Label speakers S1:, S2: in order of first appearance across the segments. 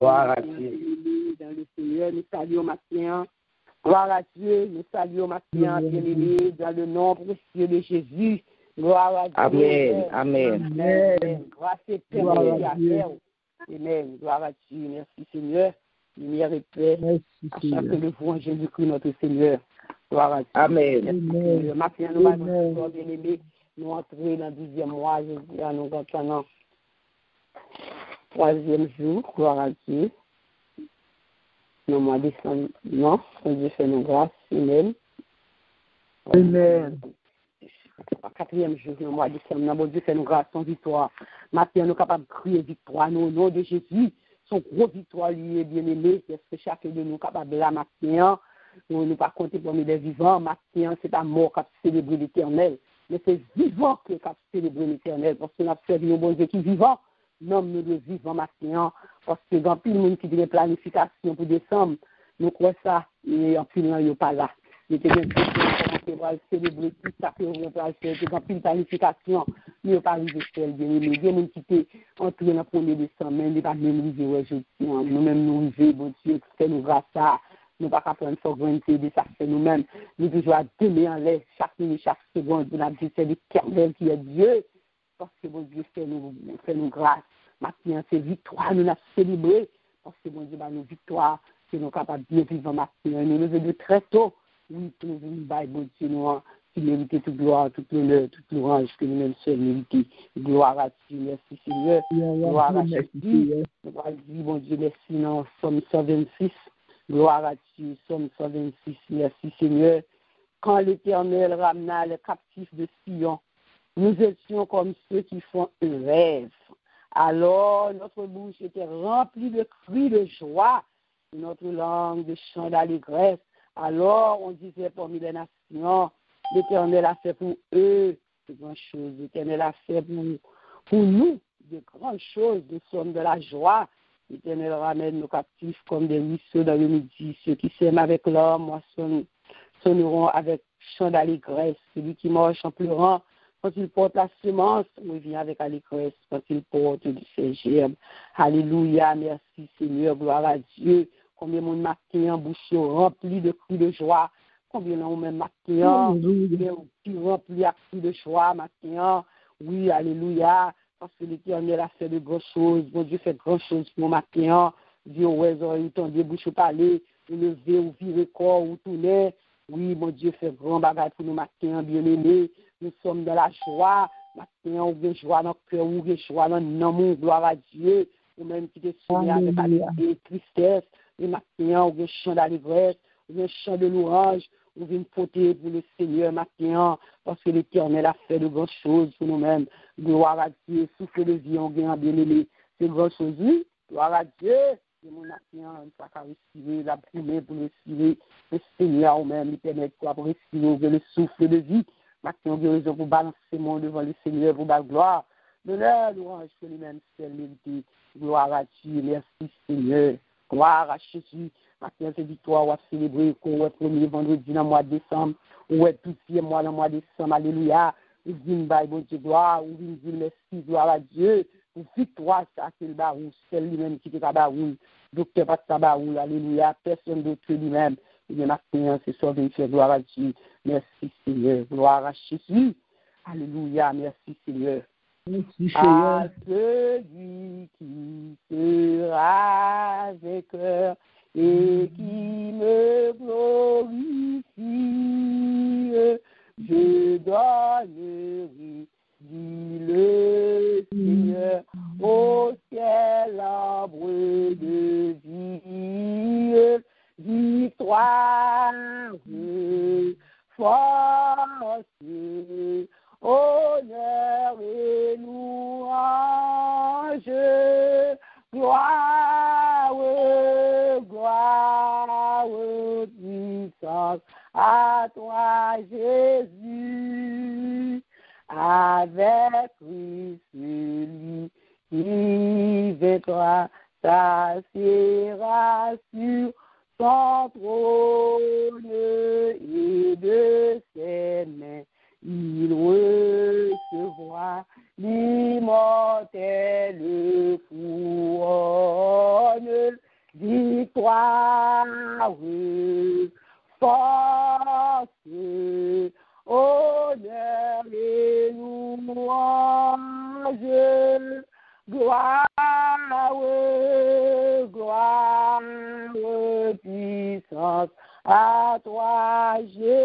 S1: Gloire à Dieu. Dans le Seigneur, nous saluons matin. Gloire à Dieu, nous saluons matin, bien-aimé, dans le nom précieux de Jésus. Gloire à Dieu.
S2: Amen. Amen.
S1: Amen. Grâce et paix à Dieu. Amen. Gloire à Dieu. Merci Seigneur. Lumière et paix. À chacun de vous en Jésus-Christ, notre Seigneur. Gloire à Dieu.
S2: Amen.
S1: Matin, nous allons, bien-aimé, nous entrer dans le 10e mois. Je dis à nous maintenant. 3e jour, gloire à Dieu. Le mois de décembre, non, Dieu fait nos grâces, Amen.
S2: Amen.
S1: 4e jour, le mois de décembre, bon Dieu fait nos grâces, son victoire. Maintenant, nous sommes capables de crier victoire, nous, au nom de Jésus, son gros victoire, lui est bien aimé, c'est ce que chacun de nous est capable de la maintenant. Nous ne pas compter parmi les vivants, maintenant, c'est la mort qui a célébré l'Éternel. Mais c'est vivant qui a célébré l'Éternel, parce qu'on a servi un bon Dieu qui est vivant. Non, nous le vivons maintenant, parce que dans plus de monde qui dit une planification pour décembre, nous croyons ça, et en plus, il n'y a pas là. Il était bien sûr qu'on va célébrer tout ça, qu'on va faire, dans plus de planification, il n'y a pas arrivé seul, bien aimé. Il y a des gens qui étaient entrés dans le 1er décembre, mais il n'est pas même arrivé aujourd'hui. Nous-mêmes, nous arrivons, bon Dieu, c'est nous grâce à nous pas qu'à prendre souveraineté de ça, c'est nous-mêmes. Nous toujours à donner en l'air chaque minute, chaque seconde, nous avons dit c'est l'Éternel qui est Dieu. Parce que bon Dieu fait nous grâce. Maintenant, c'est victoire, nous l'avons célébré. Parce que bon Dieu, nous victoire, que nous sommes capables de bien vivre maintenant. Nous levons de très tôt. Oui, pour nous venir, bon Dieu, nous qui méritons toute gloire, toute l'honneur, toute louange que nous-mêmes seuls méritons. Gloire à Dieu, merci Seigneur. Gloire à Jésus. Nous allons dire, bon Dieu, merci dans Somme 126. Gloire à Dieu, Somme 126, merci Seigneur. Quand l'Éternel ramena les captifs de Sion, nous étions comme ceux qui font un rêve. Alors, notre bouche était remplie de cris de joie, et notre langue de chants d'allégresse. Alors, on disait parmi les nations, l'Éternel a fait pour eux de grandes choses. L'Éternel a fait pour nous de grandes choses. Nous sommes de la joie. L'Éternel ramène nos captifs comme des ruisseaux dans le midi. Ceux qui s'aiment avec l'homme sonneront avec chants d'allégresse. Celui qui marche en pleurant, quand il porte la semence, on vient avec allégresse. Quand il porte ses germes. Alléluia, merci Seigneur, gloire à Dieu. Combien de monde matin en bouche rempli de cris de joie. Combien de monde matin qui rempli à cris de joie matin. Oui, alléluia. Parce que l'Éternel a fait de grandes choses. Bon Dieu fait de grandes choses pour matin. Dieu, ouais, il tend des bouches parler, ou lever, ou virer corps, ou tourner. Oui, mon Dieu fait grand bagage pour nous matin, bien aimés. Nous sommes dans la joie. Matin, on veut joie dans le cœur, on veut joie dans l'amour, gloire à Dieu. Ou même qui te soumet avec alegria et tristesse. Et matin, on veut chant d'allégresse, on veut chant de louange, on veut porter pour le Seigneur matin, parce que l'Éternel a fait de grandes choses pour nous-mêmes. Gloire à Dieu, souffle de vie, on vient bien aimé. C'est de grandes choses, oui. Gloire à Dieu. Et mon matin, on ne peut pas respirer, la prière pour respirer. Le Seigneur, ou même, il permet quoi pour respirer, on veut le souffle de vie. Maintenant, on a raison pour balancer mon devant le Seigneur, pour la gloire. L'honneur, louange, que lui-même seul mérite. Gloire à Dieu, merci Seigneur. Gloire à Jésus. Maintenant, c'est victoire, on va célébrer, qu'on va premier vendredi dans le mois de décembre, ou est tout mois dans le mois de décembre, alléluia. Ou dit, bon Dieu, gloire, ou dit, merci, gloire à Dieu. Ou victoire, ça, c'est le barou, c'est lui-même qui est à barou. Docteur pas de barou, alléluia. Personne d'autre que lui-même. Et bien, maintenant, c'est ça, gloire à Dieu. Merci Seigneur, gloire à Jésus. Alléluia, merci Seigneur. À celui qui sera avec cœur et qui me glorifie, je donnerai, dit le Seigneur, au ciel l'arbre de vie, victoire, force, honneur et louange, gloire, gloire, puissance à toi, Jésus, avec Christ, celui qui vaincra, s'assiera sur son trône et de ses mains il recevra l'immortelle couronne, victoire, force, honneur et louange, gloire, gloire, puissance à toi,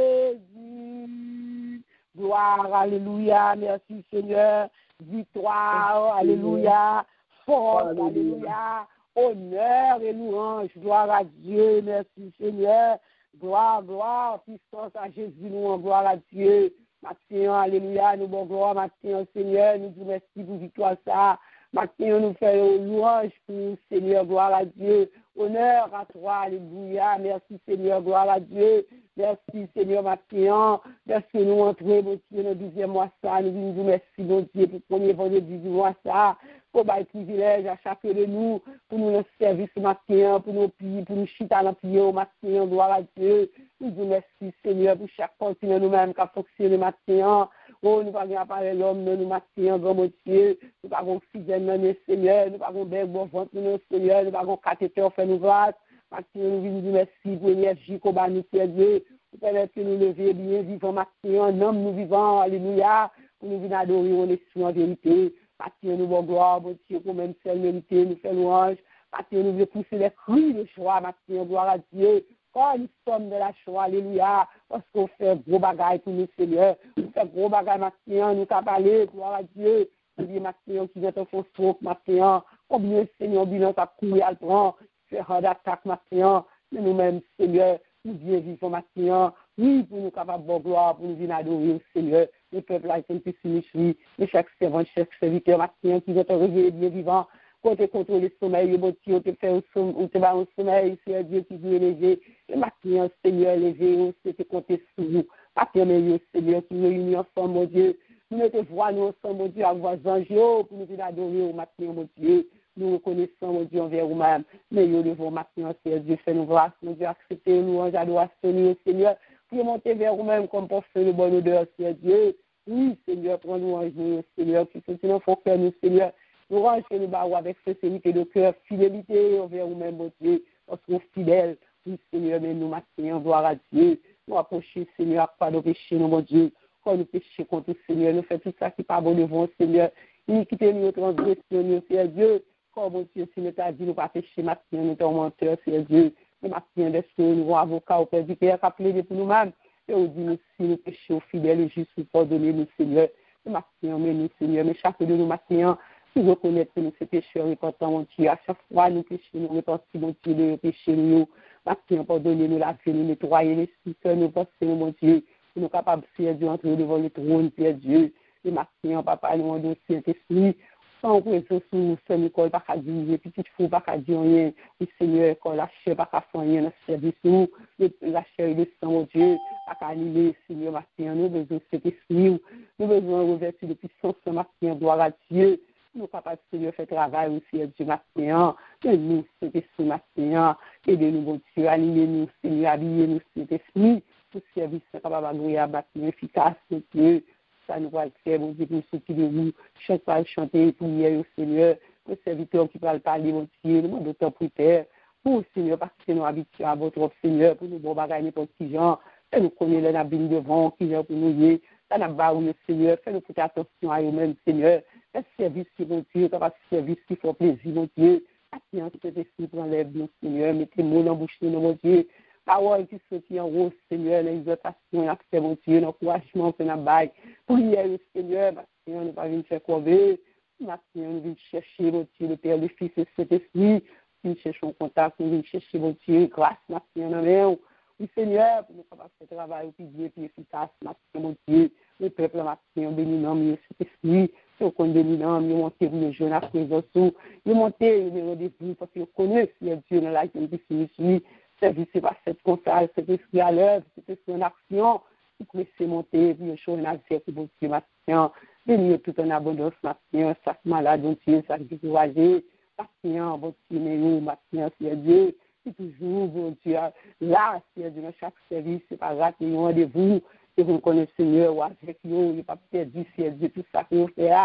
S1: Jésus. Gloire, alléluia, merci Seigneur. Victoire, alléluia. Force, alléluia. Honneur et louange, gloire à Dieu, merci Seigneur. Gloire, gloire, puissance à Jésus, nous en gloire à Dieu. Matin, alléluia, nous bon gloire, matin, Seigneur, nous disons merci pour victoire ça. Matin, nous faisons louange pour Seigneur, gloire à Dieu. Honneur à toi, alléluia. Merci Seigneur, gloire à Dieu. Merci Seigneur, matin. Merci nous entrer, mon Dieu, dans le 12e mois ça. Nous disons merci, mon Dieu, pour le premier vendredi du mois ça. Pour le privilège à chacun de nous, pour nous servir ce matin, pour nous prier, pour nous chiter dans la prière au matin, gloire à Dieu. Nous disons merci Seigneur pour chaque continent nous-mêmes qui a fonctionné le matin. Oh, nous ne pouvons pas parler l'homme, nous matin, grand mon Dieu. Nous n'avons pas oxygène, nous, Seigneur. Nous n'avons pas bon ventre, nous, Seigneur. Nous n'avons pas cathéter, fait nous grâce. Matin, nous nous disons merci pour l'énergie qu'on va nous faire Dieu. Pour permettre que nous lever bien vivant matin, en homme nous vivons, alléluia. Pour nous venir adorer en esprit en vérité. Matin, nous bon gloire, mon Dieu, pour même celle mérité, nous fait louange. Matin, nous voulons pousser les cris de joie, matin, gloire à Dieu. Quand nous sommes de la joie, alléluia, parce qu'on fait gros bagaille pour nous, Seigneur. On fait gros bagaille, matin, nous t'as parlé, gloire à Dieu. Nous disons, matin, qui vient te faire stroke, matin. Combien, Seigneur, bilan t'as couru à le prendre, faire un attaque, matin. Mais nous-mêmes, Seigneur, nous bien vivons, matin. Oui, pour nous capables de gloire, pour nous venir adorer, Seigneur. Le peuple a été un peu sinistre, mais chaque servant, chaque serviteur, matin, qui vient te réveiller bien vivant. Quand tu contrôles le sommeil, bon Dieu, tu fais un sommeil, c'est Dieu qui veut lever. Le matin, Seigneur, lever, c'est compter sur vous. Matin, mais Seigneur, qui nous réunit ensemble, mon Dieu. Nous mettons voix, nous ensemble, mon Dieu, à vos anges, pour nous venir adorer au matin, mon Dieu. Nous reconnaissons, mon Dieu, envers vous-même. Mais nous devons matin, Seigneur, Dieu, fait nous grâce, mon Dieu, accepter nous, anges, adoration, Seigneur, pour monter vers vous-même comme pour faire le bon odeur, Seigneur Dieu. Oui, Seigneur, prends-nous en jour, Seigneur, qui continue à faire cœur, nous, Seigneur. Nous rangeons nous barreaux avec sincérité de cœur, fidélité envers vous-même, mon Dieu, parce qu'on est fidèle. Oui, Seigneur, mais nous maintenant, gloire à Dieu. Nous approchons, Seigneur, pas de péché, mon Dieu. Quand nous péchons contre le Seigneur, nous faisons tout ça qui n'est pas bon devant, Seigneur. Iniquité, nous transgressions, nous, Seigneur Dieu. Quand, mon Dieu, si nous t'as dit, nous pas pécher, maintenant, nous sommes menteurs, Seigneur Dieu. Nous maintenant, nous avons avocat au Père du Père, qui a plaidé pour nous-mêmes. Et on dit, nous, si nous péchons fidèles et justes, nous pardonnez-nous, Seigneur. Nous maintenant, mais nous, Seigneur, mais chacun de nous maintenant, nous reconnaître que nous sommes pécheurs repentants, mon Dieu. À chaque fois, nous péchons, nous repentons, mon Dieu, de pécher nous. Maintenant, pardonnez-nous la vie, nous nettoyer l'esprit, nous pensons, mon Dieu. Nous sommes capables de faire Dieu entrer devant le trône, Père Dieu. Et maintenant, Papa, nous rendons Saint-Esprit. Sans présence, nous sommes l'école, pas qu'à dire, petite fou, pas qu'à dire rien. Le Seigneur, quand la chair, pas qu'à faire rien dans ce service, nous, la chair et le sang, mon Dieu, pas qu'à annuler, Seigneur, maintenant, nous avons besoin de cet esprit, nous avons besoin de revêtir de puissance, maintenant, gloire à Dieu. Nous sommes capables de faire travail aussi, Dieu, maintenant, que nous, cet esprit, maintenant, aidez-nous, mon Dieu, animez-nous, Seigneur, habillez-nous, cet esprit, pour service, capable agréable, efficace, mon Dieu. Ça nous va le faire, mon Dieu, pour ceux qui nous chantent pas chanter, prier au Seigneur, pour les serviteurs qui parlent parler, mon Dieu, le monde temps pour terre, pour Seigneur, parce que nous habitués à votre offre, Seigneur, pour nous bon bagaille n'importe qui gens, fais nous connaître les nabines devant, qui vient pour nous y, ça n'a pas oublié, Seigneur, fais nous porter attention à eux-mêmes, Seigneur, fais service qui, mon Dieu, fais service qui fait plaisir, mon Dieu, patience, cet esprit pour enlève nous, Seigneur, mettez-moi dans la bouche de nous, mon Dieu, parole qui sortit en rose, Seigneur, l'exhortation, l'accès, mon Dieu, l'encouragement, c'est la bague. Prière, Seigneur, maintenant, nous pas venir faire crever. Maintenant, nous venons chercher, mon Dieu, le Père, le Fils et cet esprit. Nous cherchons contact, nous venons chercher, mon Dieu, grâce, maintenant, amen. Oui, Seigneur, pour nous capables de faire travail, puis Dieu, puis efficace, maintenant, mon Dieu. Le peuple, maintenant, bénissant, mieux cet esprit. Si on connaît bénissant, mieux monter pour les jeunes à présent, mieux monter, mieux rendez-vous, parce qu'on connaît, si Dieu, dans la vie, qui finit, service par cette conscience, cet esprit à l'œuvre, cet esprit en action, qui peut se monter, puis le jour en affaire pour bon Dieu, maintenant, bénir tout en abondance, maintenant, chaque malade, bon Dieu, chaque découragé, maintenant, bon Dieu, mais nous, maintenant, c'est Dieu, c'est toujours, bon Dieu, là, c'est Dieu, dans chaque service, c'est pas rater un rendez-vous, et vous connaissez Seigneur, ou avec nous, il n'est pas perdu, c'est Dieu, tout ça que vous faites là,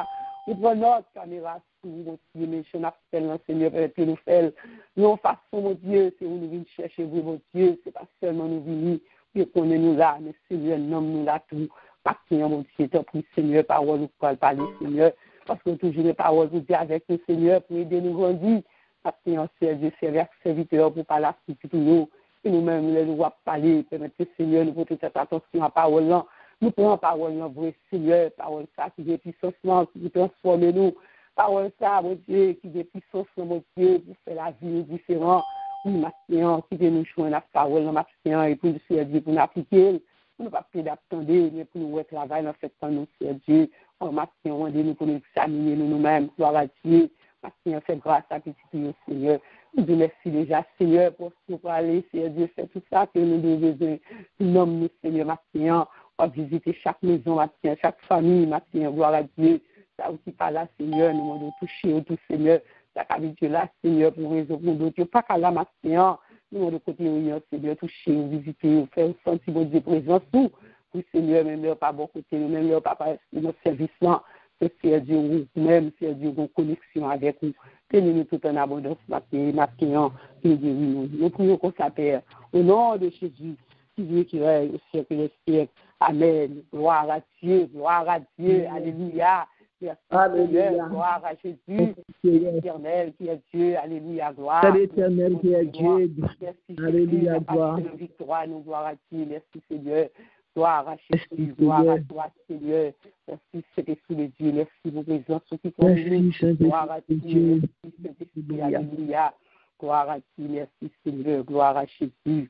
S1: Nous prenons notre caméra sur mon Dieu, mais je n'appelle le Seigneur, peut-être que nous faisons. Nous façon, mon Dieu, c'est où nous venons chercher vous, mon Dieu, c'est pas seulement nous venir, puis qu'on est nous là, mais Seigneur, nomme nous là tout. Partons, mon Dieu, t'en prie, Seigneur, parole, nous parler, Seigneur, parce que toujours les paroles, vous dites avec nous, Seigneur, pour aider nous grandir. Partons, Seigneur, serviteur, pour parler à tout nous. Et nous-mêmes, nous devons parler, permettre, Seigneur, nous porter cette attention à la parole là. Nous prenons la parole là, vrai Seigneur, parole ça qui est puissance, qui transforme nous. Parole ça, mon Dieu, qui est puissance, mon Dieu, pour faire la vie différente. Oui, ma Seigneur, qui veut nous joindre la parole, ma Seigneur, et pour nous servir, pour nous appliquer. Pour nous pas d'attendre, mais pour nous travailler dans cette temps, nous servir. Oh, ma Seigneur, rendez-nous pour nous examiner nous-mêmes, gloire à Dieu. Ma Seigneur, fais grâce à petit Dieu, Seigneur. Nous te remercions déjà, Seigneur, pour ce qu'on aller, Seigneur Dieu, c'est tout ça que nous devons besoin. Nous nommons, Seigneur, ma Seigneur. On va visiter chaque maison, ma Seigneur, chaque famille, ma Seigneur, gloire à Dieu. Ça aussi pas là, Seigneur, nous demandons de toucher tout, Seigneur. Ça habitué là, Seigneur, pour raison pour d'autres. Pas qu'à là, ma Seigneur. Nous demandons de côté, Seigneur, toucher, visiter, faire sentir, mon Dieu, présence, tout. Oui, Seigneur, même leur pas bon côté, même leur pas notre service là. C'est Dieu, même, c'est Dieu, en connexion avec nous. Tenez-nous tout en abondance, ma Seigneur, nous prions qu'on s'appelle. Au nom de Jésus, qui vit, qui règne au siècle des siècles. Amen. Gloire à Dieu, alléluia. Merci, Seigneur, gloire à Jésus, l'éternel qui est Dieu, alléluia, gloire.
S2: L'éternel qui est Dieu, alléluia, gloire.
S1: Victoire, nous gloire à Dieu, merci Seigneur. Gloire à Jésus, gloire à toi, Seigneur. Merci, Saint-Esprit de Dieu. Merci pour vos présence qui conduit. Gloire à Dieu. Merci, Saint-Esprit. Alléluia. Gloire à Dieu. Merci, Seigneur. Gloire à Jésus.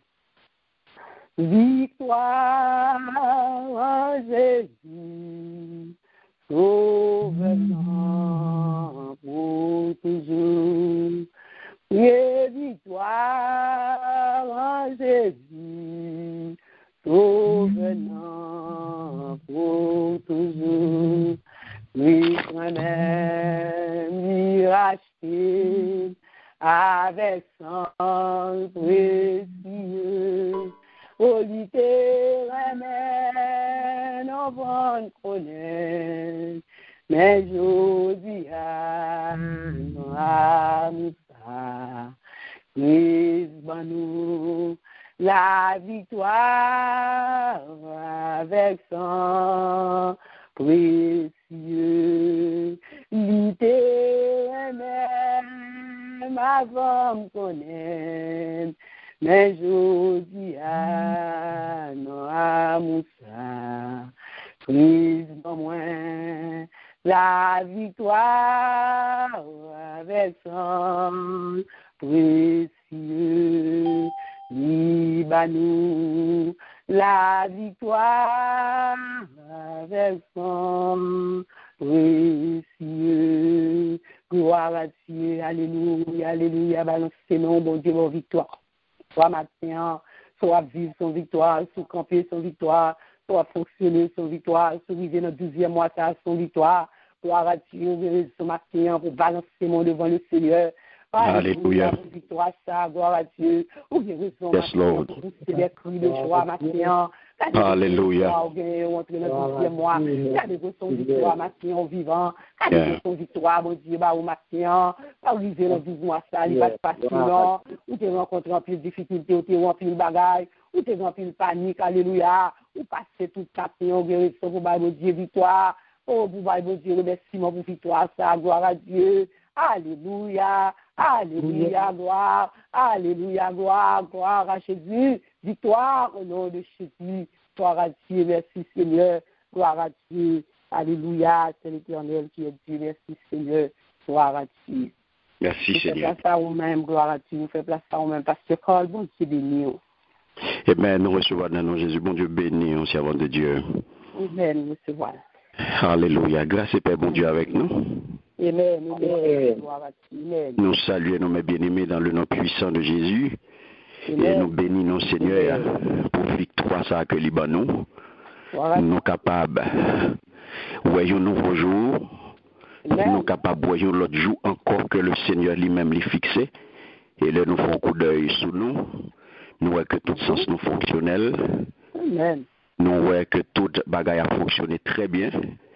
S1: Victoire à Jésus. Sauveur pour toujours. Et victoire à Jésus. Sauveur pour toujours, lui toi-même lui racheté avec sang précieux. Au lui te ramène en bonne connaître, mais j'ose à Moussa, Christ nous. La victoire avec sang précieux, l'éternel avant me connaître, mais j'ose à Moussa, prise dans moi, la victoire avec sang précieux. Libanou, la victoire avec son précieux. Gloire à Dieu, alléluia, alléluia, balancez non, bon Dieu, mon victoire. Soit matin, soit vivre son victoire, soit camper son victoire, soit fonctionner son victoire, soit vivre notre 12e mois, son victoire. Gloire à Dieu, ce matin, pour balancer mon devant le Seigneur.
S3: Alléluia.
S1: Victoire, ça, gloire à Dieu.
S3: Yes, Lord.
S1: C'est des cris de joie, matin.
S3: Alléluia.
S1: Entrer dans le 12e mois. Regardez son victoire, matin, en vivant. Regardez son victoire, mon Dieu, bah, au matin. Arriver dans 12 mois, ça, il va se passer, non. Ou tu rencontres en plus de difficultés, ou tu rencontres une bagaille, ou tu rencontres une panique, alléluia. Ou passer toute ta paix, en guérison, pour mon Dieu, victoire. Oh, pour mon Dieu, remerciement pour victoire, ça, gloire à Dieu. Alléluia, alléluia, gloire, alléluia, gloire, gloire à Jésus, victoire au nom de Jésus, gloire à Dieu, merci Seigneur, gloire à Dieu, alléluia, c'est l'Éternel qui est Dieu, merci Seigneur, gloire à Dieu.
S3: Merci Seigneur.
S1: Nous faisons place à nous-mêmes, gloire à Dieu, nous faisons place à nous-mêmes, parce que quand bon Dieu béni.
S3: Amen, nous recevons dans le nom de Jésus, bon Dieu béni, on servant de Dieu.
S1: Amen, nous recevons.
S3: Alléluia, grâce et paix, bon Dieu avec nous.
S1: Amen, amen, gloire à Dieu.
S3: Nous saluons nos bien-aimés dans le nom puissant de Jésus. Et nous bénissons Seigneur pour victoire ça que Libanon. Nous capables voyons un nouveau jour. Nous sommes capables voyons l'autre jour encore que le Seigneur lui-même l'ait fixé. Et là nous faisons un coup d'œil sous nous. Nous voyons que tout sens nous fonctionnel.
S1: Amen.
S3: Nous voyons que tout bagaille a fonctionné très bien.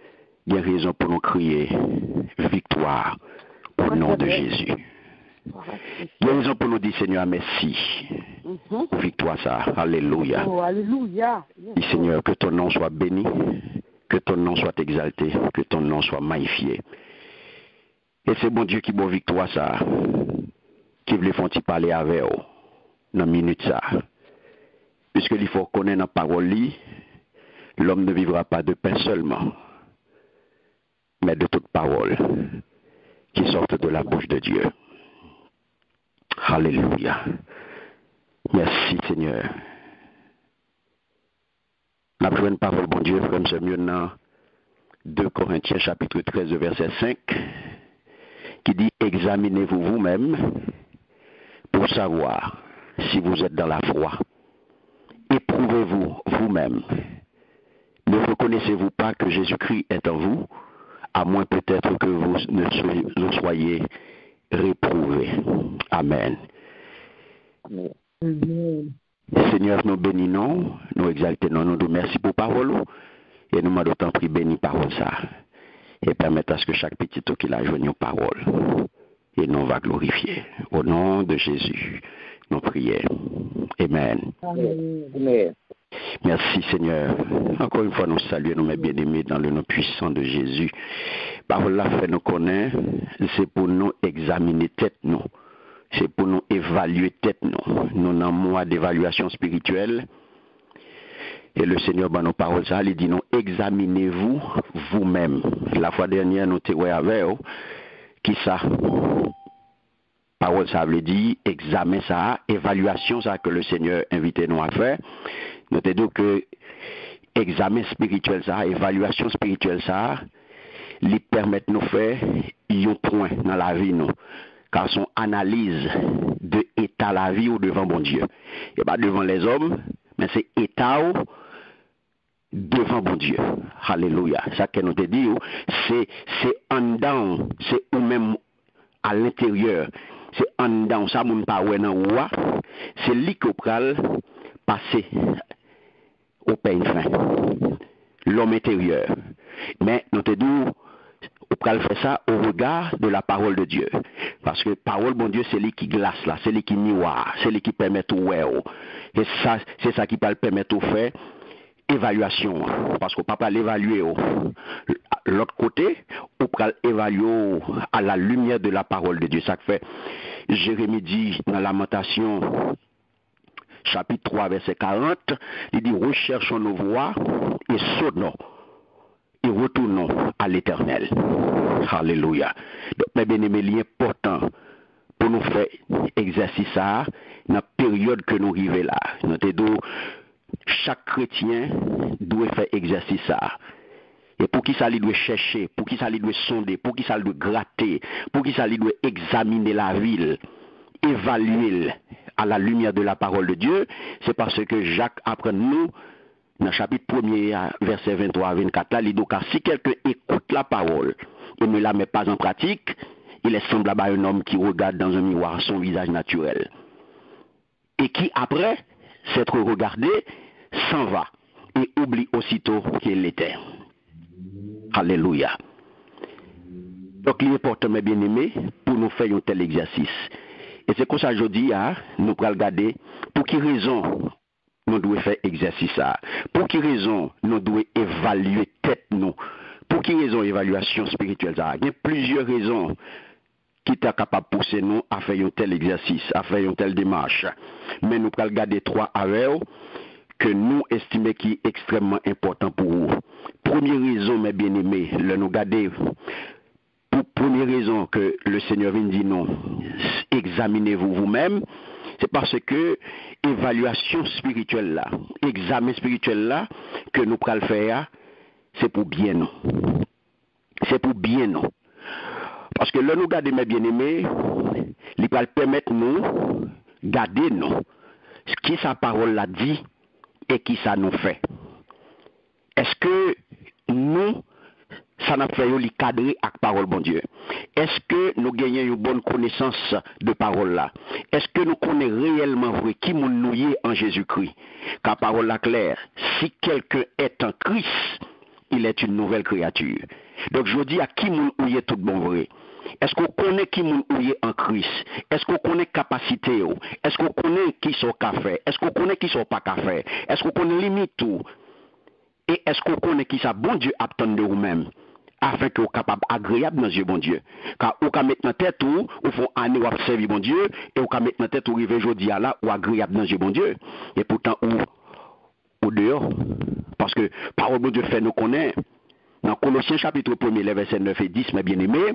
S3: il y a raison pour nous crier victoire au nom de Jésus. Il y a raison pour nous dire, Seigneur, merci. Victoire, ça. Alléluia.
S1: Oh, alléluia.
S3: Dis, Seigneur, que ton nom soit béni, que ton nom soit exalté, que ton nom soit magnifié. Et c'est bon Dieu qui bon victoire, ça. Qui voulait font-il parler avec vous dans une minute, ça. Puisque il faut connaître la parole, l'homme ne vivra pas de pain seulement, mais de toute parole qui sortent de la bouche de Dieu. Alléluia. Merci Seigneur. Nous avons une parole, bon Dieu, frère, c'est mieux dans 2 Corinthiens chapitre 13, verset 5, qui dit, examinez-vous vous-même pour savoir si vous êtes dans la foi. Éprouvez-vous vous-même. Ne reconnaissez-vous pas que Jésus-Christ est en vous, à moins peut-être que vous ne soyez réprouvés. Amen.
S2: Amen.
S3: Seigneur, nous bénissons, nous exaltons, nous nous merci pour parole, et nous demandons tant pis béni parole ça, et permettre à ce que chaque petit tout qui a joint nos paroles, et nous va glorifier. Au nom de Jésus, nous prions. Amen.
S2: Amen.
S3: Merci Seigneur. Encore une fois, nous saluons, nous mes bien-aimés dans le nom puissant de Jésus. Parole la fait nous connaître, c'est pour nous examiner tête nous. C'est pour nous évaluer tête nous. Nous avons un mois d'évaluation spirituelle. Et le Seigneur, dans nos paroles, ça, il dit, nous examinez-vous vous-même. La fois dernière, nous t'avons avec vous. Qui ça? Parole, ça veut dire, examen ça, évaluation ça que le Seigneur invite nous à faire. Nous te dit que examen spirituel ça, évaluation spirituelle ça, lui permet de nous faire un point dans la vie nous. Car son analyse de état la vie ou devant bon Dieu. Et pas devant les hommes, mais c'est état ou devant bon Dieu. Alléluia. Ça que nous te dit, c'est en dedans, c'est ou même à l'intérieur. C'est en dedans, ça moun pa wè nan ouwa, c'est li ko pral passer au pain fin. L'homme intérieur. Mais nous te dit, on peut faire ça au regard de la parole de Dieu. Parce que parole, bon Dieu, c'est lui qui glace là, c'est lui qui miroir, c'est lui qui permet tout ouais. Et ça, c'est ça qui peut permettre de faire évaluation. Parce qu'on ne peut pas l'évaluer. L'autre côté, on peut l'évaluer à la lumière de la parole de Dieu. Ça fait, Jérémie dit dans Lamentation, chapitre 3, verset 40, il dit, recherchons nos voies et sonnons. Et retournons à l'Éternel. Alléluia. Donc, mes bien-aimés, il est important pour nous faire exercice ça dans la période que nous arrivons là. Chaque chrétien doit faire exercice ça. Et pour qui ça lui doit chercher, pour qui ça lui doit sonder, pour qui ça lui doit gratter, pour qui ça lui doit examiner la ville, évaluer à la lumière de la parole de Dieu, c'est parce que Jacques apprend nous dans le chapitre 1er, verset 23 à 24, là, il dit que si quelqu'un écoute la parole et ne la met pas en pratique, il est semblable à un homme qui regarde dans un miroir son visage naturel. Et qui, après s'être regardé, s'en va et oublie aussitôt qu'il l'était. Alléluia. Donc, il est important, mes bien-aimés, pour nous faire un tel exercice. Et c'est comme ça, je dis, nous allons regarder pour quelle raison nous devons faire exercice ça. Pour quelle raison nous devons évaluer tête nous? Pour quelle raison évaluation spirituelle ça? Il y a plusieurs raisons qui sont capables de pousser nous à faire un tel exercice, à faire une telle démarche. Mais nous allons regarder 3 avec que nous estimons qui est extrêmement important pour vous. Première raison, mes bien-aimés, nous regarder. Pour première raison que le Seigneur vient dire non, examinez-vous vous-même. C'est parce que évaluation spirituelle là, examen spirituel là, que nous allons faire, c'est pour bien nous. C'est pour bien nous. Parce que là, nous garder mes bien-aimés, il va permettre nous garder nous. Ce qui sa parole l'a dit et qui ça nous fait. Est-ce que nous, ça n'a fait li cadrer avec parole bon Dieu? Est-ce que nous gagnons une bonne connaissance de parole là? Est-ce que nous connaissons réellement vrai qui nous est en Jésus-Christ? Car parole là claire, si quelqu'un est en Christ, il est une nouvelle créature. Donc je dis à qui moun ou est tout bon vrai. Est-ce qu'on connaît qui moun ou est en Christ? Est-ce qu'on connaît capacité? Est-ce qu'on connaît qui sont qu'à faire? Est-ce qu'on connaît qui sont pas qu'à faire? Est-ce qu'on connaît limite tout? Et est-ce qu'on connaît qui ça bon Dieu attend de vous-même? Afin que vous capable agréable dans Dieu bon Dieu. Car vous pouvez mettre dans tête ou faut année ou servir bon Dieu et vous pouvez mettre dans tête ou river aujourd'hui à là ou agréable dans Dieu bon Dieu. Et pourtant ou dehors. Parce que parole de Dieu fait nous connaître. Dans Colossiens chapitre 1er, les versets 9 et 10, mes bien-aimés,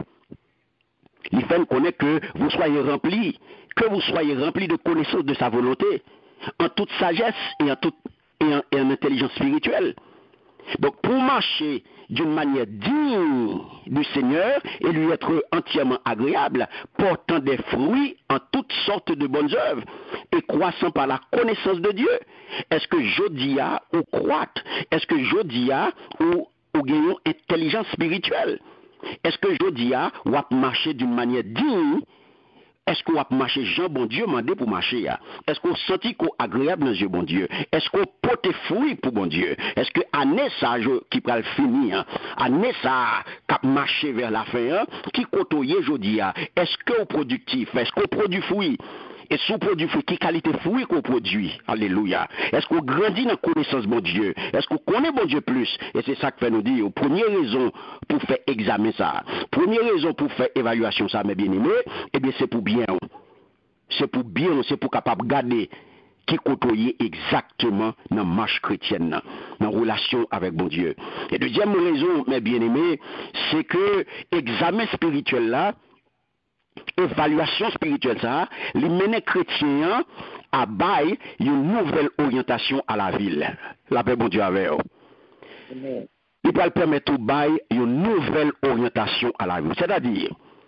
S3: il fait nous connaître que vous soyez remplis de connaissance de sa volonté, en toute sagesse et en intelligence spirituelle. Donc pour marcher d'une manière digne du Seigneur et lui être entièrement agréable, portant des fruits en toutes sortes de bonnes œuvres et croissant par la connaissance de Dieu. Est-ce que Jodia ou croître? Est-ce que Jodia ou gagnons intelligence spirituelle? Est-ce que Jodia ou marcher d'une manière digne? Est-ce qu'on va marcher Jean bon Dieu mandé pour marcher? Est-ce qu'on sentit qu'on agréable dans Dieu bon Dieu? Est-ce qu'on porte fruit pour bon Dieu? Est-ce que année ça qui va le finir? Année ça qui marcher vers la fin? Qui côtoyer aujourd'hui? Est-ce qu'on productif? Est-ce qu'on produit fruit? Et sous produit fruit, quelle qualité fruit qu'on produit? Alléluia. Est-ce qu'on grandit dans la connaissance bon Dieu? Est-ce qu'on connaît bon Dieu plus? Et c'est ça que fait nous dire. Première raison pour faire examen ça. Première raison pour faire évaluation ça, mes bien-aimés, eh bien c'est pour bien. C'est pour bien, c'est pour capable garder qui côtoyer exactement dans la marche chrétienne, dans la relation avec bon Dieu. Et deuxième raison, mes bien-aimés, c'est que l'examen spirituel là, évaluation spirituelle ça, les mène chrétiens à bailler une nouvelle orientation à la ville. La paix bon Dieu avec eux. Il va permettre de bailler une nouvelle orientation à la ville. C'est-à-dire,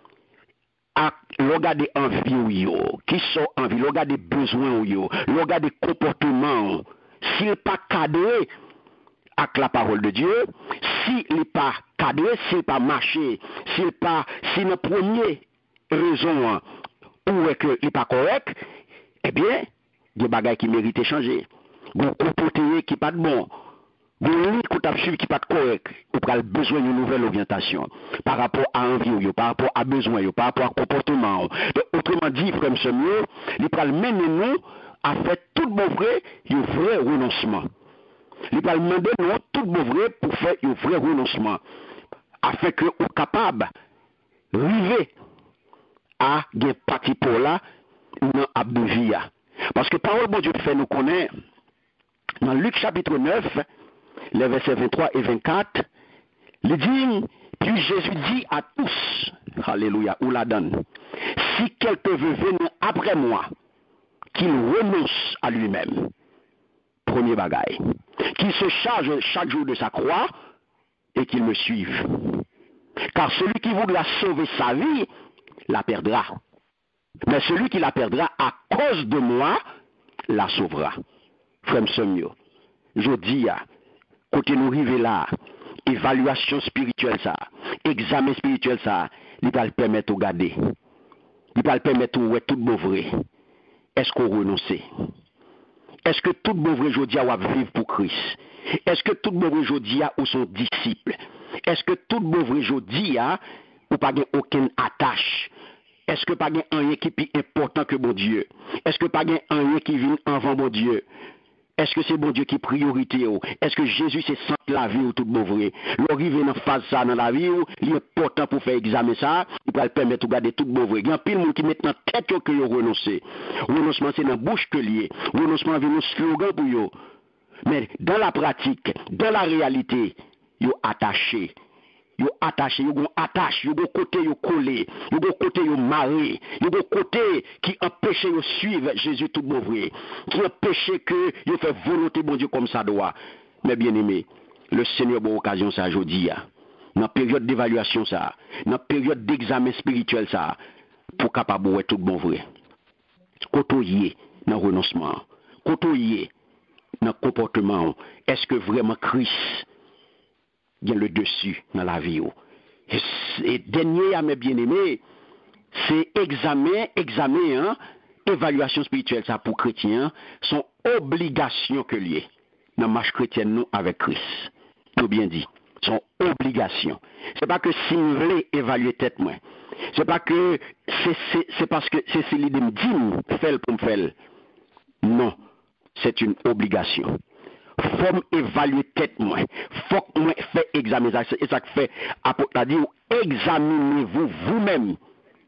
S3: à regarder envie qui sont envie, regarder besoins regarder comportements, s'il n'est pas cadré avec la parole de Dieu, s'il n'est pas cadré, s'il n'est pas marché, s'il n'est premier raison ou est que il n'est pas correct, eh bien, des bagages qui méritent de changer. Des comportements qui pas de bon. Des lignes qui ont suivi qui pas de correct. Vous avez besoin d'une nouvelle orientation par rapport à envie, par rapport à besoin, par rapport à comportement. Donc, autrement dit, frère mieux, il va mener nous à faire tout bon vrai, un vrai renoncement. Il va demander nous tout bon vrai pour faire un vrai renoncement. Afin que nous soyons capables d'arriver à des parties pour là dans Abdouvia. Parce que parole bon Dieu fait nous connaître dans Luc chapitre 9, les versets 23 et 24, il dit, puis Jésus dit à tous, alléluia, ou la donne, si quelqu'un veut venir après moi, qu'il renonce à lui-même, premier bagaille, qu'il se charge chaque jour de sa croix et qu'il me suive. Car celui qui voudra sauver sa vie, la perdra. Mais celui qui la perdra à cause de moi, la sauvera. Frère Msomio, je dis, côté nous arriver là, évaluation spirituelle ça, examen spirituel ça, il va le permettre de garder. Il va le permettre de tout bon vrai. Est-ce qu'on renonce? Est-ce que tout bon vrai aujourd'hui va vivre pour Christ? Est-ce que tout bon vrai aujourd'hui ou son disciple? Est-ce que tout bon vrai aujourd'hui ou pas aucune attache? Est-ce que pas un qui est plus important que bon Dieu? Est-ce que pas un qui vient avant bon Dieu? Est-ce que c'est bon Dieu qui est priorité? Est-ce que Jésus c'est centre la vie ou tout bon vrai? L'arrivée dans phase ça dans la vie, il est important pour faire examen ça, il va permettre de garder tout bon vrai. Il y a pile monde qui met dans tête que yo renoncer. Renoncement c'est dans bouche que lié. Renoncement vient un slogan pour yo. Mais dans la pratique, dans la réalité, yo attaché. Yo attaché, yo gon attache, yo gon côté yo collé, yo gon côté yo maré, yo gon côté qui empêche yo suivre Jésus tout bon vrai, qui empêche que yo fait volonté bon Dieu comme ça doit. Mais bien aimé, le Seigneur bon occasion ça aujourd'hui, dans période d'évaluation ça, dans période d'examen spirituel ça, pour capable ouais tout bon vrai. Côtoyer dans renoncement, côtoyer dans comportement, est-ce que vraiment Christ il y a le dessus dans la vie. Et dernier, à mes bien-aimés, c'est examen, évaluation spirituelle, ça pour chrétiens, sont obligations que liées dans la marche chrétienne nous avec Christ. Nous bien dit. son obligation. C'est pas que si vous voulez évaluer tête moi. C'est pas que c'est parce que c'est l'idée me dit faire pour me faire. Non, c'est une obligation. Faut évaluer tête moi. Faut que moi fait examiner ça. Et ça fait apôtre dit examinez-vous vous-même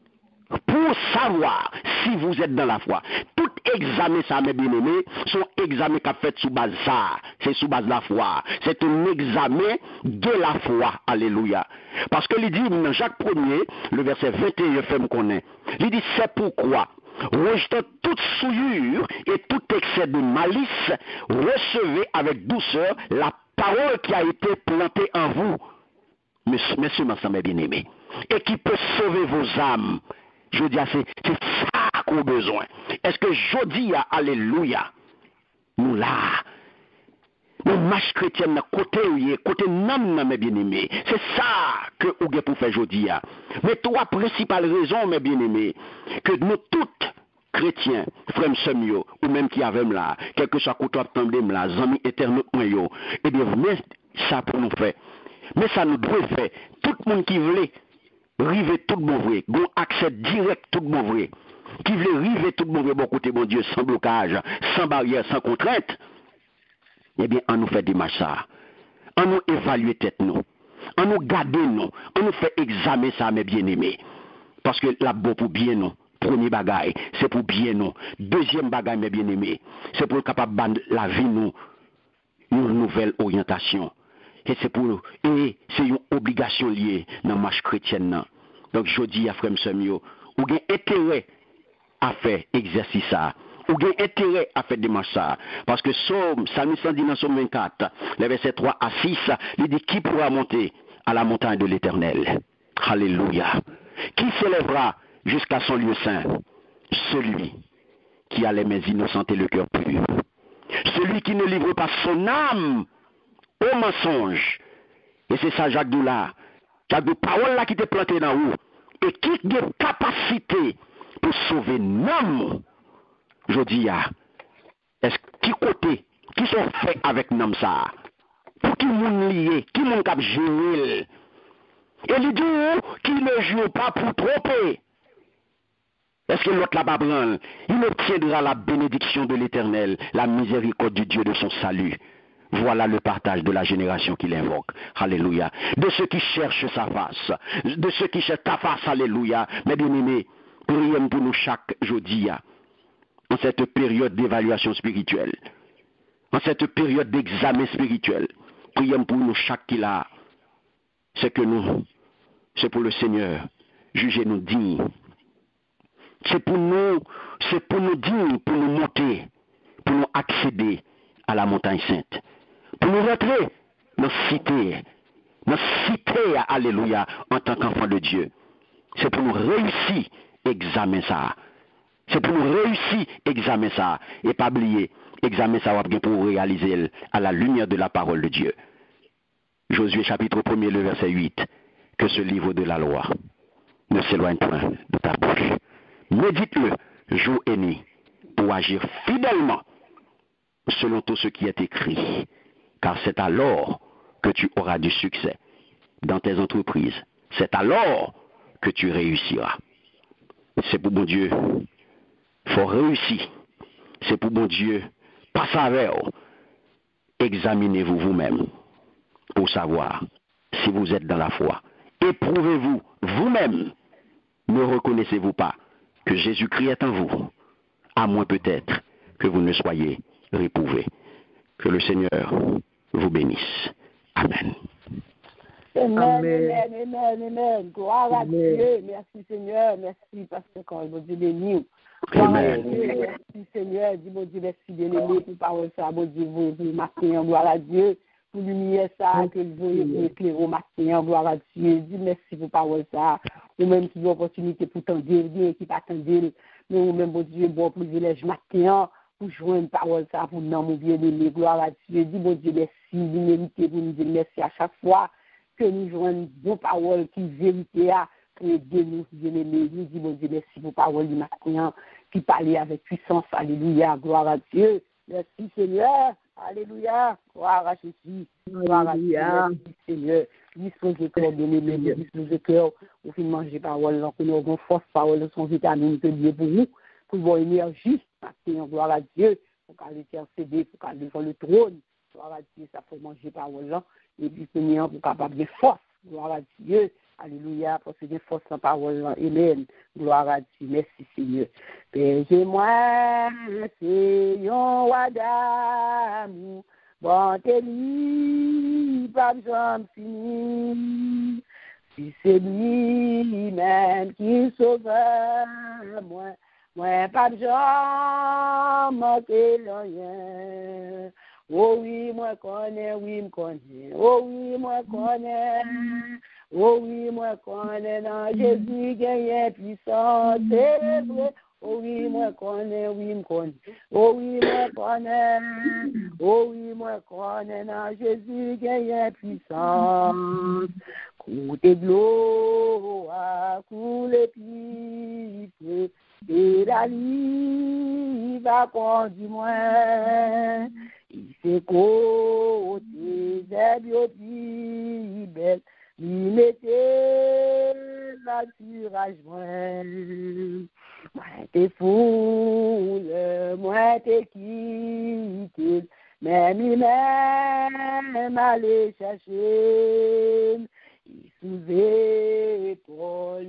S3: pour savoir si vous êtes dans la foi. Tout examen, ça, mes bien-aimés, sont examens qu'a fait sous base ça. C'est sous base de la foi. C'est un examen de la foi. Alléluia. Parce que il dit dans Jacques 1er, le verset 21, fait me connaître. Il dit c'est pourquoi, rejetant toute souillure et tout excès de malice, recevez avec douceur la parole qui a été plantée en vous. Messieurs, mes bien-aimés, et qui peut sauver vos âmes. Je dis, c'est ça qu'on a besoin. Est-ce que je dis, alléluia, nous là, nous marche chrétienne, côté nam, mes bien-aimés, c'est ça que vous avez pour faire aujourd'hui. Mais trois principales raisons, mes bien-aimés, que nous toutes, chrétiens, frères semio, ou même qui avaient là, quel que soit côté attendez là, amis éternels, et bien, mais ça pour nous faire. Mais ça nous doit faire. Tout le monde qui voulait river tout le bon vrai, gon accès direct tout le bon vrai, qui veut river tout le bon vrai, bon côté bon Dieu, sans blocage, sans barrière, sans contrainte, eh bien, on nous fait des marches ça. On nous évalue tête nous. On nous garde nous. On nous fait examiner ça, mes bien-aimés. Parce que la bon pour bien nous. Premier bagaille, c'est pour bien nous. Deuxième bagaille, mes bien-aimés, c'est pour capable de la vie nous, une nouvelle orientation. Et c'est une obligation liée dans la marche chrétienne. Donc, je dis à frère Semio, ou avez intérêt à faire exercice ça, ou avez intérêt à faire des marches ça. Parce que Psalm 110 dans Psalm 24, les versets 3 à 6, il dit qui pourra monter à la montagne de l'Éternel. Alléluia. Qui s'élèvera jusqu'à son lieu saint? Celui qui a les mains innocentes et le cœur pur. Celui qui ne livre pas son âme au mensonge. Et c'est ça Jacques Doula. Jacques Doula, parole là qui t'est planté dans vous. Et qui a capacité pour sauver l'homme. Je dis, est-ce qui côté, qui sont faits avec l'homme ça? Pour qui moun lié, qui moun cap gérer? Et il dit, qui ne joue pas pour tromper. Est-ce que l'autre là-bas branle? Il obtiendra la bénédiction de l'Éternel, la miséricorde du Dieu de son salut. Voilà le partage de la génération qu'il invoque. Alléluia. De ceux qui cherchent sa face. De ceux qui cherchent ta face. Alléluia. Mes bien-aimés, prions pour nous chaque jeudi, en cette période d'évaluation spirituelle, en cette période d'examen spirituel. Prions pour nous chaque qui l'a. C'est que nous, c'est pour le Seigneur. Jugez-nous dignes. C'est pour nous dignes, pour nous monter, pour nous accéder à la montagne sainte. Pour nous rentrer dans la cité, alléluia, en tant qu'enfant de Dieu. C'est pour nous réussir examiner ça. C'est pour nous réussir examiner ça. Et pas oublier, examiner ça pour réaliser à la lumière de la parole de Dieu. Josué chapitre 1er, le verset 8. Que ce livre de la loi ne s'éloigne point de ta bouche. Médite-le jour et nuit pour agir fidèlement selon tout ce qui est écrit. Car c'est alors que tu auras du succès dans tes entreprises. C'est alors que tu réussiras. C'est pour bon Dieu. Il faut réussir. C'est pour bon Dieu. Pas avec. Examinez-vous vous-même pour savoir si vous êtes dans la foi. Éprouvez-vous vous-même. Ne reconnaissez-vous pas que Jésus-Christ est en vous, à moins peut-être que vous ne soyez réprouvés. Que le Seigneur vous bénisse. Amen.
S1: Amen. Gloire à Dieu. Merci Seigneur. Merci parce que quand il Dieu béni. Gloire à Dieu. Merci Seigneur. Dis bon Dieu, merci bien-aimé pour parole ça. Bon Dieu, vous matin. Gloire à Dieu. Pour lumière ça, que vous éclairez au matin. Gloire à Dieu. Dis merci pour parole ça. Ou même qui a l'opportunité pour t'en dire, qui pas t'en dire. Mais ou même bon Dieu, bon privilège matin. Pour jouer une parole ça, pour nous, mon bien-aimé, gloire à Dieu. Dis, bon Dieu, merci, vous méritez pour nous dire merci à chaque fois que nous jouons une bonne parole qui est vérité, pour aider nous, bien-aimé. Nous dis, bon Dieu, merci pour parole du matin, qui parlait avec puissance, alléluia, gloire à Dieu. Merci Seigneur, Alléluia. Gloire à Jésus. Gloire à Jésus, Seigneur. Disposez cœur de l'aimer, disposez cœur au fin de manger parole, que nous avons force parole, son vitamine que Dieu pour nous, pour avoir énergie. Gloire à Dieu, pour qu'elle intercéder, pour qu'elle devant le trône. Gloire à Dieu, ça faut manger parole, et puis Seigneur, pour capable de force. Gloire à Dieu. Alléluia, pour que force en parole. Amen. Gloire à Dieu. Merci Seigneur. Pèse-moi, c'est yon roi d'amour. Bonté lui, pas besoin de finir. Si c'est lui-même qui sauve moi pas besoin de manquer rien. Oh oui, moi connais, oui, me connais. Oh oui, moi connais. Oh oui, moi connais dans Jésus gagne puissance, c'est vrai. Oh oui, moi connais, oui, me connais. Oh oui, moi connais. Oh oui, moi connais dans Jésus gagne puissance. Côté de l'eau a coulé pipe, et la vie va conduire moi. Il fait côté des biotis belles. Il mettait l'assurage moi t'es fou, moi t'es quitté, même lui-même allait chercher, il souvait pour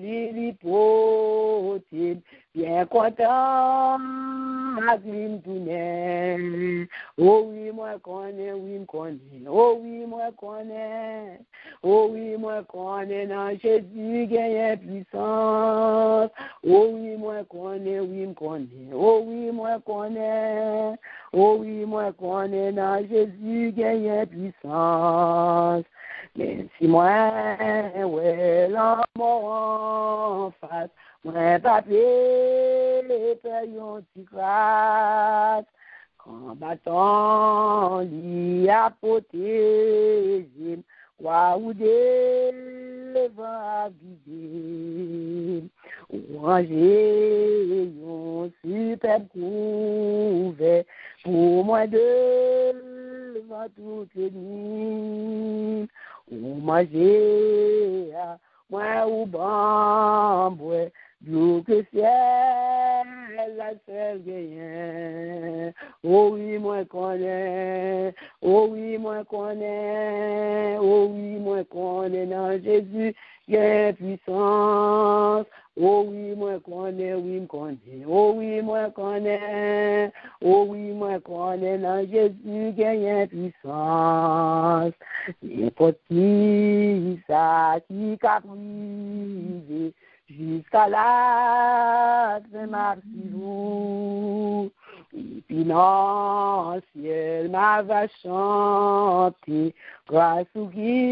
S1: l'hypothèse, bien content, avec lui tout. Oh oui, moi connais, oui, me connais, oh oui, moi connais. Oh oui, moi connais dans Jésus gagne puissance. Oh oui, moi connais, oui, me connais. Oh oui, moi connais. Oh oui, moi connais dans Jésus gagne puissance. Mais si moi, ouais, l'amour en face, moi, papier, payon ti grâce. Combattant, l'y a protégé. Ou devant guider, ou ranger un superbe couvert pour moi devant toutes les nuits, ou manger, moi ou bamboué, d'où que ciel la seule gagne. Oh oui, moi connais, oh oui, moi connais, oh oui, moi connais dans Jésus, il y a puissance. Oh oui, moi connais, oui, me connais, oh oui, moi connais, oh oui, moi connais dans Jésus, il y a puissance. N'importe qui, ça qui captive, jusqu'à la merci vous. Et puis non, ciel m'a va chanter, grâce au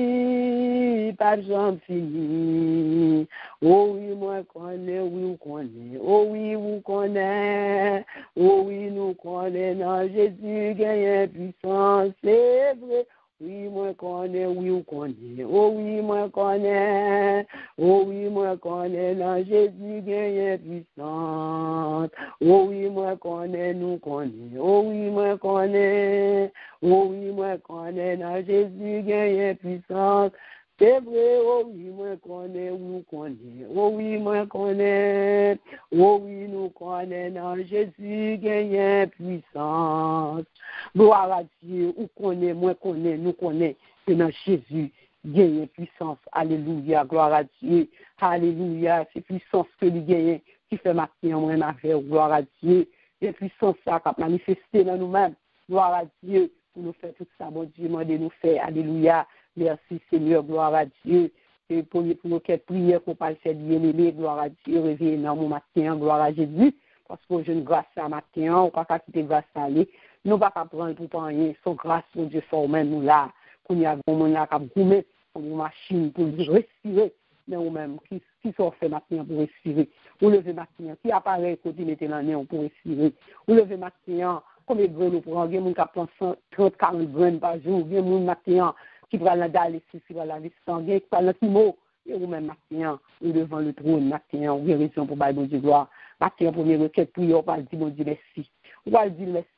S1: qui pas jamais fini. Oh oui, moi connais, oui, vous connaissez, oh oui, vous connaissez, oh oui, nous connaissons, dans Jésus gagne puissance, c'est vrai. Oui, moi connais, oui, vous connaissez. Oh oui, moi connais. Oh oui, moi connais, dans Jésus gagne puissance. Oh oui, moi connais, nous connais. Oh oui, moi connais. Oh oui, moi connais, dans Jésus gagne puissance. C'est vrai, oh oui, moi connais, vous connaissez. Oh oui, moi connais. Oh oui, nous connais, dans Jésus gagne puissance. Gloire à Dieu, ou connaît, moi connais, nous connais, que dans Jésus gagne puissance. Alléluia, gloire à Dieu. Alléluia, c'est puissance que lui gagne qui fait marquer en moi ma vie. Gloire à Dieu. C'est puissance ça qui a manifesté dans nous-mêmes. Gloire à Dieu pour nous faire tout ça, bon Dieu, demandez nous faire. Alléluia. Merci Seigneur, gloire à Dieu. Et pour nous qu'elle prière qu'on parle de bien-aimé, gloire à Dieu, réveillez dans mon matin, gloire à Jésus. Parce que je ne grâce à matin, on ne peut pas quitter grâce à lui. Nous ne pouvons pas prendre pour rien. Son grâce, mon Dieu, forme nous là. Qu'on y a un monde là qui a goumé pour une machine, pour respirer. Mais nous-mêmes, qui sont fait matin pour respirer. Ou lever matin, qui apparaît côté mettez dans le pour respirer. Ou lever matin, combien de graines nous prenons? Il y a des gens qui prennent 30, 40 graines par jour. Il y a des gens matin qui prennent la dialyse, qui prennent la vie sanguine, qui prennent la chimo. Et vous-même matin, ou devant le trône, matin, ou guérison pour Bible de gloire. Matin, première requête, prière, on va dire, mon Dieu, merci. On va dire merci.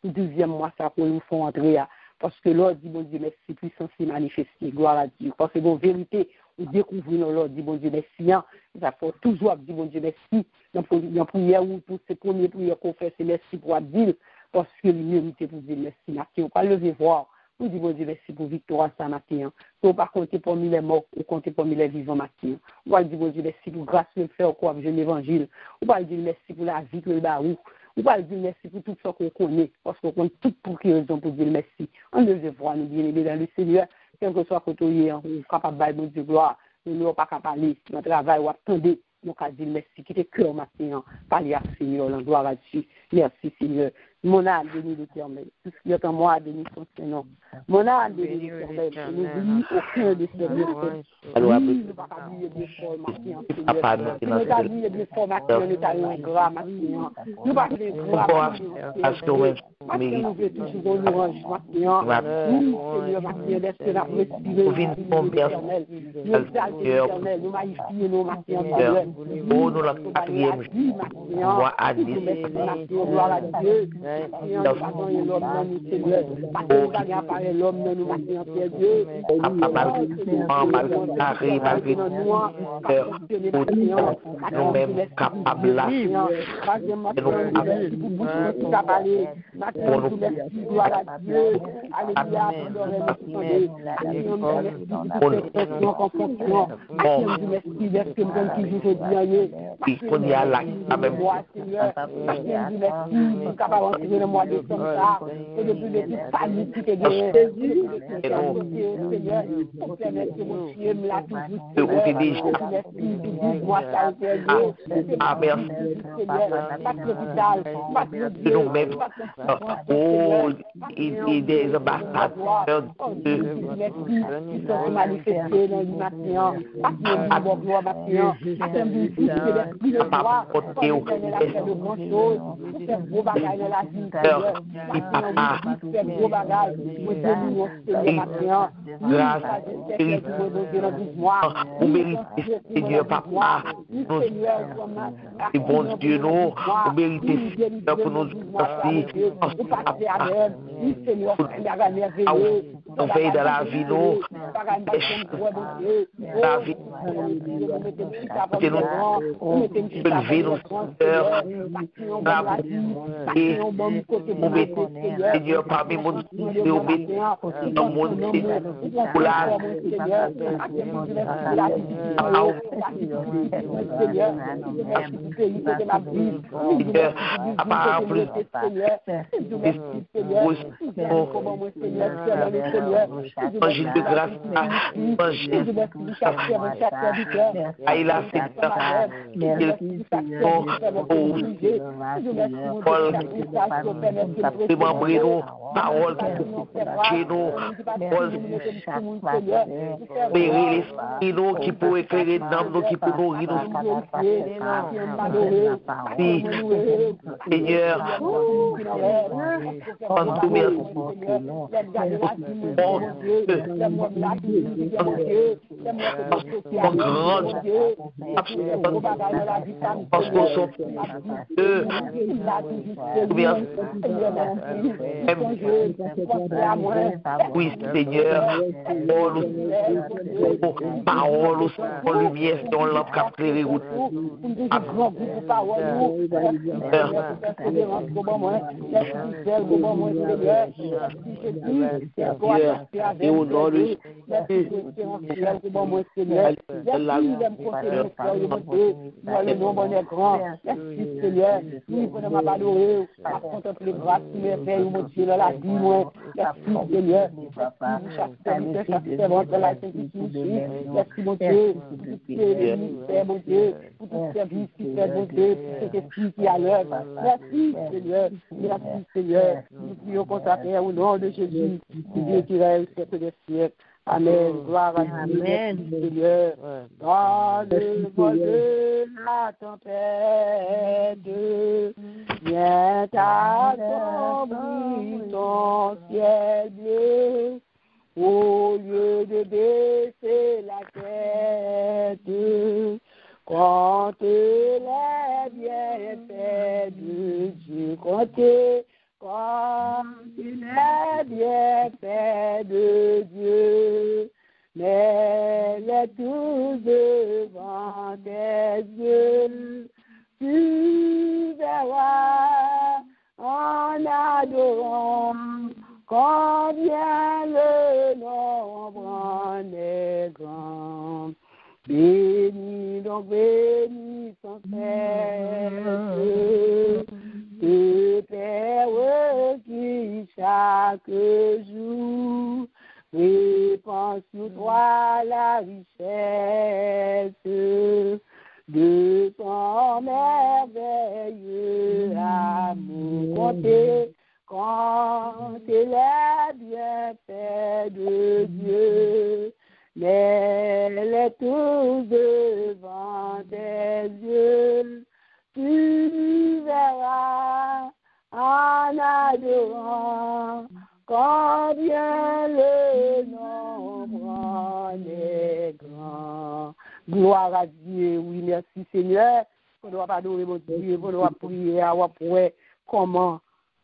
S1: le deuxième mois, ça pour nous faire entrer. Parce que l'ordre dit, bon Dieu, merci, puissance est manifestée, gloire à Dieu. Parce que la vérité, nous découvrons l'ordre dit, bon Dieu, merci. Ça faut toujours dire, bon Dieu, merci. Dans la prière ou pour ces premières prières qu'on fait, c'est merci pour dire, parce que l'humilité pour dire merci, merci. On va lever voir. Nous disons, bon Dieu, merci pour victoire ça matin. On ne va pas compter parmi les morts ou compter parmi les vivants matin. On va dire, bon Dieu, merci pour grâce de faire quoi avec l'évangile. On va dire merci pour la vie que le barou. On va dire merci pour tout ce qu'on connaît, parce qu'on connaît tout pour qui raison pour dire merci. On devait voir nous bien aimés dans le Seigneur, quel que soit côté hier, on est capable de dire Dieu gloire, nous ne sommes pas capables de parler, notre travail, on attendait, nous avons dit merci, qui était cœur matin, parler à Seigneur, la gloire à Dieu. Merci Seigneur. Mon âme bénit l'Éternel. Tout ce qui est en moi bénit son Seigneur. Mon âme bénit l'Éternel. Je n'oublie aucun de ses bienfaits. Oui, nous pas oublier des formes matin, Seigneur. Nous pas oublier des formes matin, nous avons un grand matin. Nous pas oublier des grands matin. Parce que nous veut toujours nous ranger matin. Oui, Seigneur, matin, laisse la respirer. Nous exalter l'Éternel. Nous magnifier nos matins, Seigneur.
S4: Oh, nous la quatrième joie à
S1: gloire à Dieu. Pardon, et l'homme non nous Seigneur. Pardon, apparaît l'homme non nous matin, Dieu.
S4: nous-mêmes capables là. Il faut y aller quand même.
S1: Le mois de décembre, et depuis le petit panique qui est gagné, Seigneur, pour permettre que mon Dieu me l'a toujours moi ça
S4: nous-mêmes, oh, il des ambassadeurs
S1: qui sont manifestés dans l'imagination,
S4: vous méritez, Seigneur, papa, et bon Dieu, nous, vous méritez, Seigneur, pour nous aussi, on veille dans la vie, nous, la vie, que nous lever nos sœurs, et vous mettez, Seigneur, parmi mon Dieu, vous mettez dans mon Dieu, pour la apparemment plus Angile de grâce, Angile il a fait Paul, remembrez nos paroles chez nous, libérer l'esprit nous qui peut éclairer l'âme nous qui peut nourrir nous. Oui, Seigneur, en tout merci. En grande parce qu'on sont eux. Oui, Seigneur, parole, en lumière, dans l'âme capturée. Et au nom de
S1: Jésus, Dieu qui règne au siècle des siècles. Amen. Gloire à Dieu, Seigneur. Dans le vol de la tempête, viens t'assombrir ton ciel bleu. Au lieu de baisser la tête, comptez les bienfaits de Dieu. Comptez comme il est bien fait de Dieu, mais les tout devant tes yeux, tu verras en adorant combien le nombre en est grand. Bénis donc, bénis sans cesse, de Père qui chaque jour répand sur toi la richesse de ton merveilleux amour. Comptez les bienfaits de Dieu, mets-les tous devant tes yeux, tu verras en adorant combien le nombre en est grand. Gloire à Dieu, oui, merci Seigneur. On doit adorer mon Dieu, on doit prier, on doit prier comment.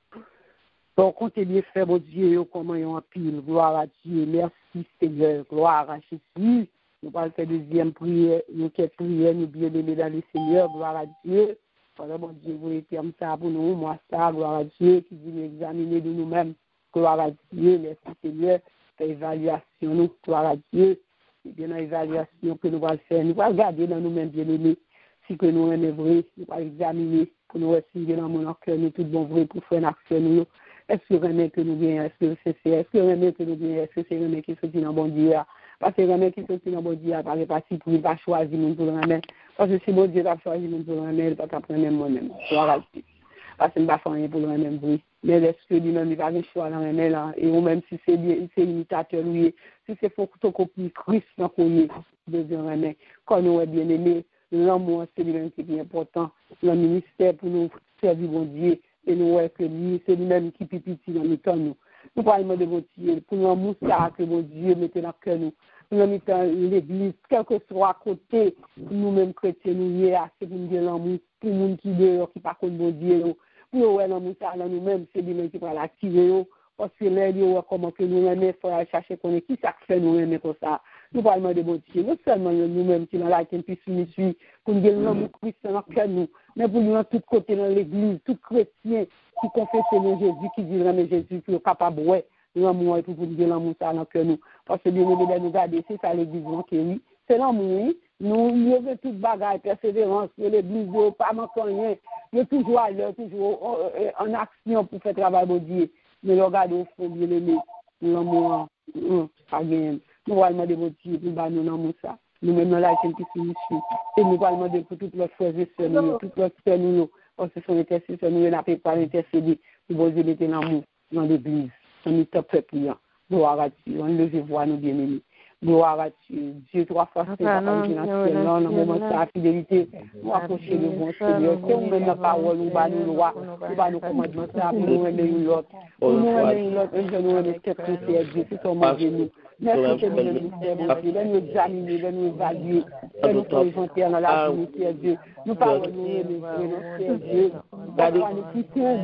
S1: Donc, on t'a bien fait, mon Dieu, comment ils ont en pile. Gloire à Dieu, merci Seigneur, gloire à Jésus. Nous allons faire deuxième prière, nous qui prions, nous bien aimer dans le Seigneur, gloire à Dieu. Voilà, mon Dieu, vous êtes comme ça pour nous, moi ça, gloire à Dieu, qui dit examiner de nous-mêmes, gloire à Dieu, merci Seigneur, fait évaluation, nous, gloire à Dieu. C'est bien l'évaluation que nous allons faire. Nous allons regarder dans nous-mêmes, bien aimés, si que nous aimons vrai, nous allons examiner, pour nous essayer dans mon cœur, nous tout bon vrai, pour faire une action, nous. Est-ce que remet que nous bien, est-ce que c'est est-ce que remet que nous bien, est-ce que c'est remet qui sortit dans bon Dieu, parce que remet qui sortit dans bon Dieu, par les parties pour ne pas choisir mon pour le remettre, parce que si bon Dieu a choisi mon pour le remettre, il ne va pas prendre moi-même, parce que je ne vais pas faire rien pour le remettre, oui. Mais est-ce que lui-même, il va avoir un choix dans le remettre, là, et ou même si c'est imitateur, lui, si c'est photocopie, Christ, on connaît, devient remettre, quand nous est bien aimé, l'amour, c'est lui-même qui est important, le ministère pour nous servir bon Dieu. Et nous voyons que lui, c'est lui-même qui pipiti dans le temps nous. Nous parlons de mon Dieu, pour nous mousser que mon Dieu mette dans le cœur nous. Pour nous mettre l'église, quel que soit à côté, nous-mêmes chrétiens, nous y assez pour nous dire l'amour, pour les gens qui dehors, qui par contre mon Dieu, pour nous voir l'amour, nous-mêmes, c'est lui-même qui va l'activer. Parce que là, il y a comment que nous aimons, il faut chercher qu'on est qui ça fait nous aimer comme ça. Nous parlons de bon Dieu, non seulement nous-mêmes qui dans la qui puisse nous suivre, pour nous dire l'amour Christ dans notre cœur nous, mais pour nous dans tous côtés dans l'église, tout chrétien qui confesse le Jésus, qui dit mais Jésus, qui est capable de l'amour et pour nous dire l'amour ça dans notre cœur nous. Parce que bien aimé, nous garder, c'est ça l'église qui oui. C'est l'amour, oui. Nous avons toute bagaille, persévérance, l'église, pas manquant rien. Il y a toujours à l'heure, toujours en action pour faire travail de Dieu. Mais regardez au fond, bien aimé, l'amour, pas bien. Nous allons demander votre Dieu pour nous l'amour ça. Nous même dans la chaîne qui se suit. Et nous allons demander pour toutes les frères et sœurs, toutes les sœurs, nous, parce que son intercesseur, nous n'avons pas intercédé, pour vous mettre l'amour dans l'église. On est top peuple. Gloire à Dieu. On lève voix, nous bien aimés. Gloire à Dieu. Dieu, trois fois, c'est pas comme dans le moment de la fidélité. Nous approcher le bon Seigneur. C'est nous-mêmes la parole, nous va nous loi, nous va nous commander ça, pour nous aimer l'autre. Pour nous aimer l'autre, et je nous aimer quelque chose, c'est Dieu, c'est son mot de nous. Merci pour le ministère, mon Dieu. Nous examiner, nous évaluer, nous présenter dans la vie, Dieu. Nous parlons, nous aimer, c'est Dieu. Parfois, nous disons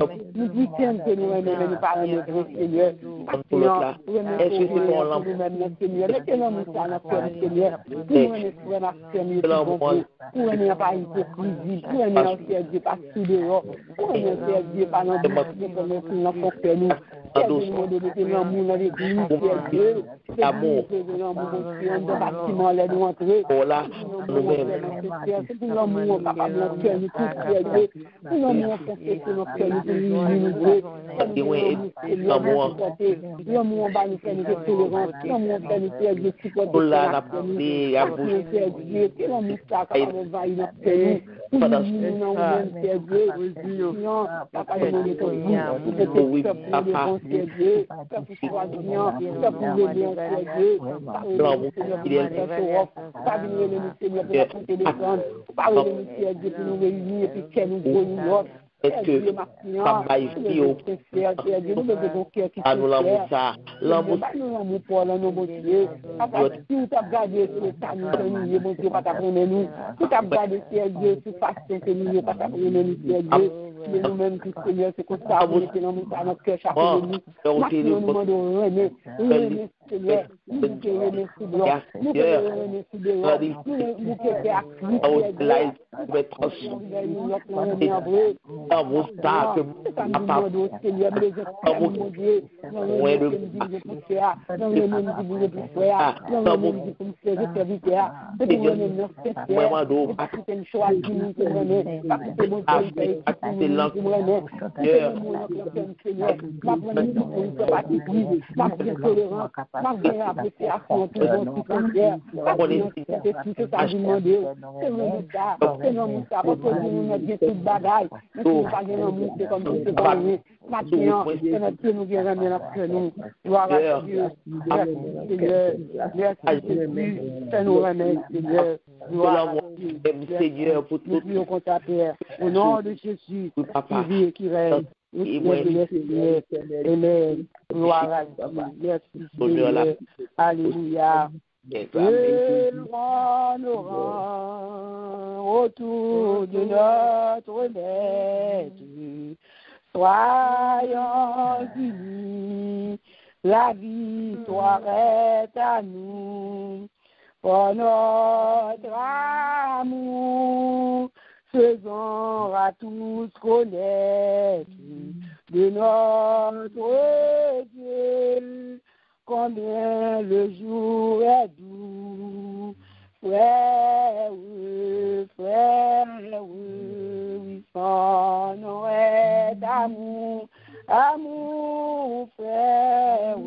S1: que nous aimons, mais nous parlons de vrai Seigneur. Est-ce que c'est pour nous-mêmes, Seigneur? Mettez-nous ça dans notre Seigneur. Pour nous aimer, pour aimer, pour aimer par hypocrisie, pour aimer Dieu par sous dehors, pour aimer Dieu par l'ensemble pour l'enfant que nous. Aidez-nous de mettre l'amour dans l'église, Dieu. Amour. Dans le bâtiment, là, nous entrer. Voilà, nous-mêmes. C'est pour l'amour, papa, notre cœur, nous tous, Dieu. Pour l'amour, confesser notre cœur, nous nous l'amour, l'amour, va nous faire nous être tolérants. L'amour, va nous faire nous supporter. Dieu, que l'amour, ça, capable va notre cœur, nous. Pour nous, nous-mêmes, Dieu. Non, papa, nous nous pour papa, Dieu, pour choisir, pour le bien, Dieu, l'amour, il est pas venir le Seigneur pour la téléphone, pas venir Dieu pour nous réunir et puis qu'elle nous voit. Est-ce que ça va ici au à nous l'amour ça l'amour pour l'amour Dieu si vous avez gardé ce temps nous mon Dieu pas t'apprendre nous vous avez gardé Dieu sur façon que nous pas t'apprendre nous Dieu Et nous-mêmes, Seigneur, c'est comme ça, vous mettez dans notre cœur chaque jour. Nous demandons René, Seigneur, nous remercions blanc, nous remercions blanc, nous Seigneur, pour tout au nom de Jésus, qui vit et qui règne. Amen. Gloire à Dieu. Merci, Seigneur. Alléluia. Et nous rend autour de notre maître. Soyons unis, la victoire est à nous. Pour notre amour, faisons à tous connaître de notre Dieu, combien le jour est doux. Frère, oui, son nom est amour, amour, frère,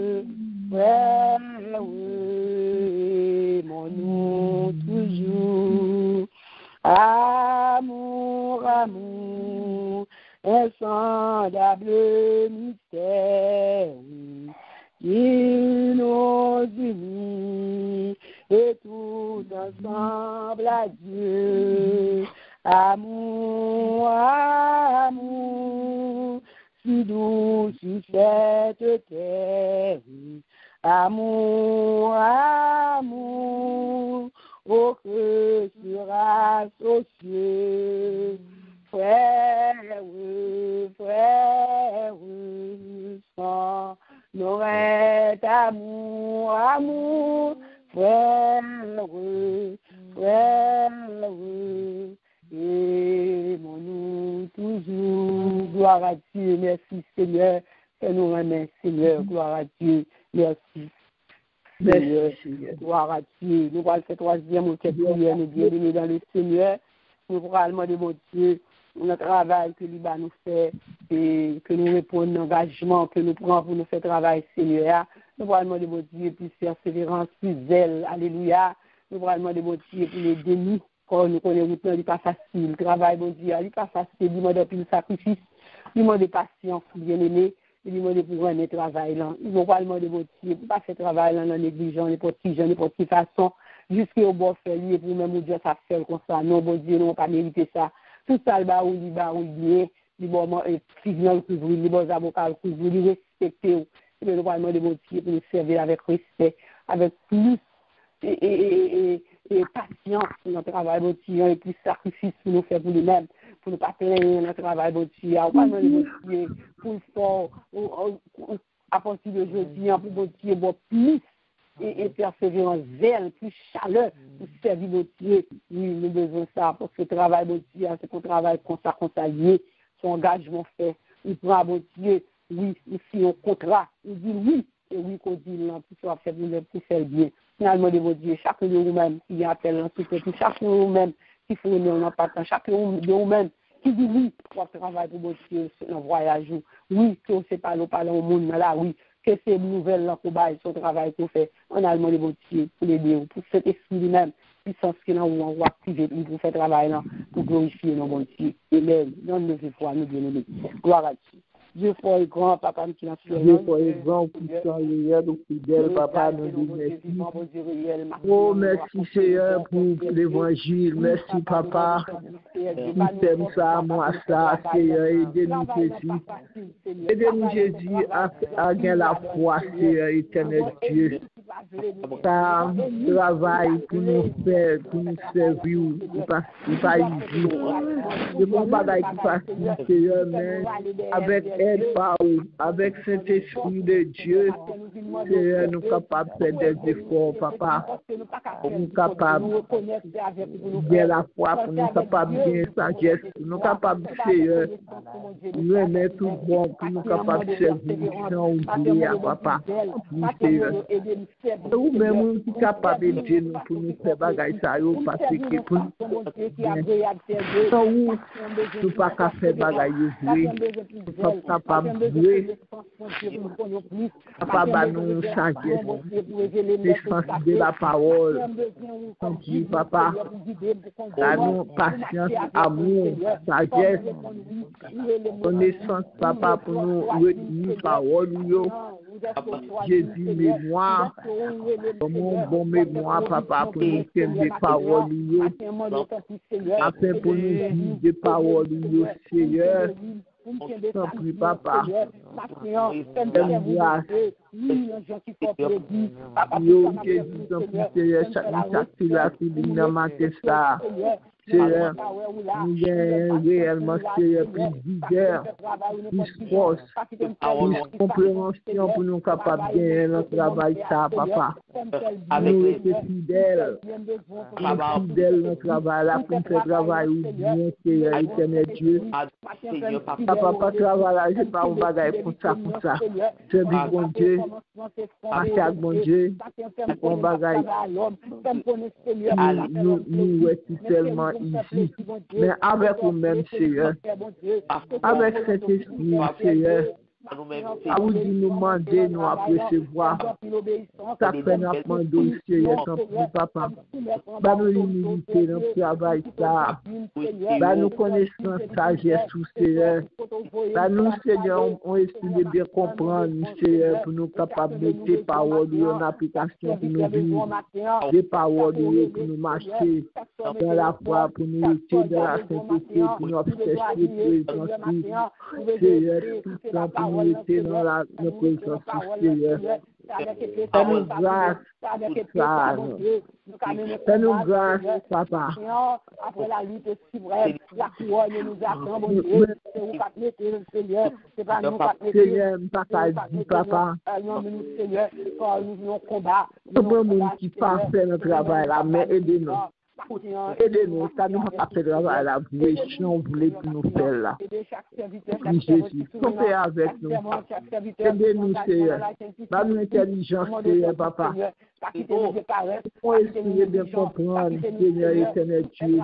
S1: aimons-nous toujours. Amour, amour, insondable mystère, qui nous unit et tout ensemble à Dieu. Amour, amour, si doux sur cette terre. Amour, amour, oh que sera aux cieux. Frère, sans n'aurait amour, amour, frère, aimons-nous toujours. Gloire à Dieu, merci Seigneur, fais-nous remercier Seigneur, gloire à Dieu, merci. Seigneur, gloire à Dieu. Nous allons faire troisième ou quatrième, nous bien-aimés dans le Seigneur. Nous allons demander mon Dieu, notre travail que l'Iba nous fait, et que nous répondons l'engagement que nous prenons pour nous faire travail, Seigneur. Nous allons demander mon Dieu plus persévérance, plus zèle, alléluia. Nous allons demander mon Dieu pour l'aider nous, quand nous connaissons le n'est pas facile. Le travail, mon Dieu, il n'est pas facile, il demande plus de sacrifice, il demande patience, bien-aimé. Il demande pour un travail là. Ils vont pas demander mon Dieu pour pas faire travail là, non négligent, n'importe quelle façon, jusqu'au bon faire lui pour même Dieu ça fait comme ça. Non, bon Dieu, non, pas mériter ça. Tout ça, le bas ou bien, les bons tribunal couvrir, les bons avocats couvrir, les respecter. Et nous allons demander mon Dieu pour nous servir avec respect, avec plus et patience pour notre travail, mon Dieu, et plus sacrifice pour nous faire pour nous-mêmes. Pour ne pas plaindre notre travail, bon Dieu, on va demander pour le fort, à partir de jeudi, pour bon Dieu, bon plus et persévérance, zèle, plus chaleur, pour servir bon Dieu. Oui, nous avons besoin de ça, parce que le travail, bon Dieu, c'est qu'on travaille comme ça lié, son engagement fait. Il prend, bon Dieu, oui, si on contrat, il dit oui, et oui qu'on dit non, pour faire le bien. Finalement, bon Dieu, chacun de nous-mêmes qui appelle en tout cas, chacun de nous-mêmes qui faut nous pas tant chacun de nous-mêmes qui dit oui pour travailler pour bon Dieu dans voyage oui que c'est pas nous parler au monde là oui que c'est nouvelle là pour bailler son travail pour faire on a demandé bon Dieu pour l'aider pour cet esprit lui-même puissance qui là on va activer pour faire travail là pour glorifier nos bon Dieu amen dans nos foi nous bien-aimés gloire à Dieu. Dieu fort et grand, papa, qui n'a fait
S2: Dieu fort et grand, puissant et réel, donc fidèle, papa, nous disons merci. Oh, merci Seigneur pour l'évangile, merci papa. Nous t'aimons ça, moi ça, Seigneur, aidez-nous Jésus. Aidez-nous Jésus à gagner la foi, Seigneur, éternel Dieu. ça travail pour nous faire, pour nous servir, pour pas easy. C'est bon bagaille qui facile, Seigneur, mais avec aide par où, avec Saint-Esprit de Dieu, Seigneur, nous capables de faire des efforts, papa. Nous capables de bien la foi, pour nous capables de bien sagesse, pour nous capables, Seigneur, nous aimer tout bon, pour nous capables de servir sans oublier à papa. Seigneur. Ou même qui capable de dire nous pour nous faire bagaille ça, parce que pour nous, nous pas qu'à faire bagaille jouer, nous sommes capables de jouer, capable de nous sagesse, défense de la parole, dit papa, à nous patience, amour, sagesse, connaissance, papa, pour nous retenir parole, Jésus, mémoire, mon bon mémoire, papa, pour nous faire des paroles, afin pour nous dire des paroles, Seigneur. Sans plus, papa. Seigneur, nous avons réellement, Seigneur, plus d'hiver, plus force, plus compréhension pour nous capables de gagner notre travail, ça, papa. Nous sommes fidèles dans le travail, là, pour faire travail, bien, Seigneur, éternel Dieu. Papa, pas travail, là, je pas un bagage pour ça. C'est du bon Dieu, à chaque bon Dieu, un bagage. Nous sommes tellement ici, mais avec vous-même, Seigneur, avec cet esprit, Seigneur, à vous dire nous demander, nous recevoir, ça fait notre mandat, Seigneur, sans plus, papa. Bah nous l'humilité dans le travail, ça. Bah nous connaissons sagesse, Seigneur. Bah nous, Seigneur, on essaie de bien comprendre, Seigneur, pour nous capables de mettre des paroles en application, pour nous vivre, des paroles pour nous marcher dans la foi, pour nous lutter dans la sainteté, pour nous chercher présence, Seigneur, tout le temps, pour nous lutter dans la présence, Seigneur. Fais-nous grâce pour ça. Fais-nous grâce, papa.
S1: Après la lutte si vraie, la couronne nous attend, mon Dieu. C'est vous qui mettez, Seigneur. C'est pas nous qui mettez.
S2: Seigneur, papa, dis papa.
S1: Non, mais nous, Seigneur, quand nous venons combattre.
S2: C'est bon monde qui passe notre travail là, mais aidez-nous. Aidez-nous, ça nous a fait travail là, vous voulez que nous faire là. Oui, Jésus, soyez avec nous. Aidez-nous, Seigneur. Donne-nous l'intelligence, Seigneur, papa. Pour essayer de comprendre, Seigneur éternel Dieu.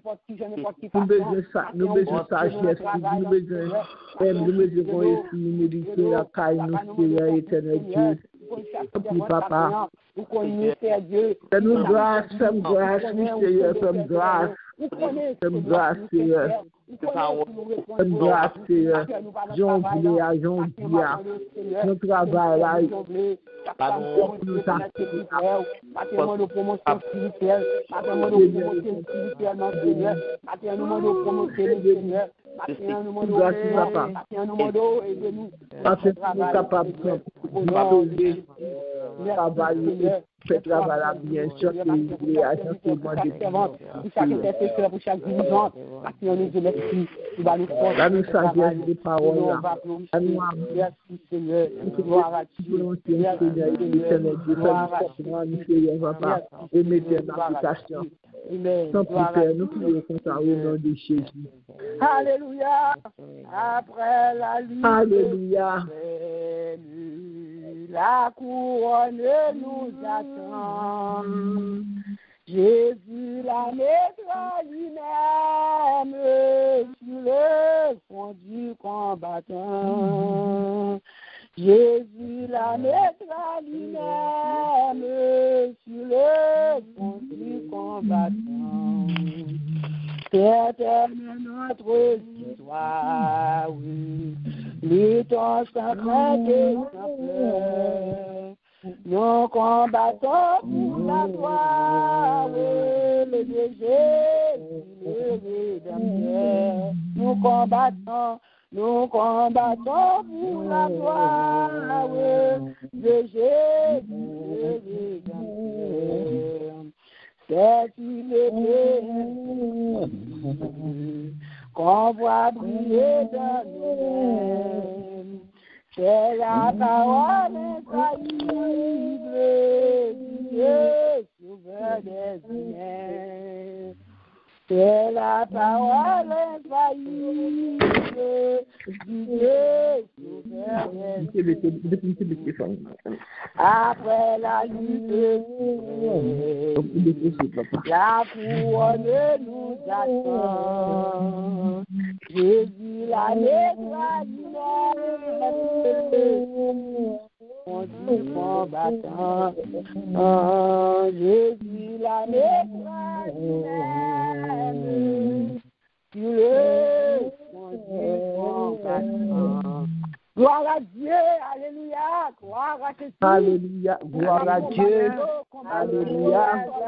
S2: Nous besoin de sagesse, nous besoin de méditer la caille, nous, Seigneur éternel Dieu. Oui, papa. Fais-nous grâce, fais-nous grâce, Seigneur, fais-nous grâce. Fais-nous grâce, Seigneur. Fais-nous grâce, Seigneur. J'en voulais à Jean Dia. Nous travaillons là. Nous avons de promotion spirituelle. Nous de promotion spirituelle, Seigneur. Nous de promotion Seigneur. Merci, papa. Parce que nous sommes capables de travailler, faire travailler bien sûr, et agentement pour chaque intercesseur, pour chaque dirigeante, parce qu'on nous dit merci, tu vas nous forcer. Là, nous sagesse des paroles, là. Merci, Seigneur. Gloire à Dieu. Merci, Seigneur. Seigneur, papa, et mettez en application. Sans prière, nous prions comme ça au nom de Jésus. Alléluia. Après la lutte, alléluia. La couronne nous attend. Jésus la mettra lui-même sur le front du combattant. Jésus la mettra lui-même sur le front du combattant. Éternel notre histoire, oui, luttons sans crainte et sans peur. Nous combattons pour la gloire, le Jésus, le Rédempteur. Nous combattons
S1: nous combattons pour la gloire de Jésus. C'est une épée qu'on voit briller dans nous. C'est la parole infaillible Dieu sauveur des humains. C'est la parole infaillible Dieu sauveur des humains. Après la lutte, la couronne nous attend. Jésus l'allègre mon Dieu combattant. Jésus l'allègre sur le mon Dieu combattant. Gloire à Dieu, alléluia, gloire à Jésus.
S2: Alléluia, gloire à Dieu. Alléluia.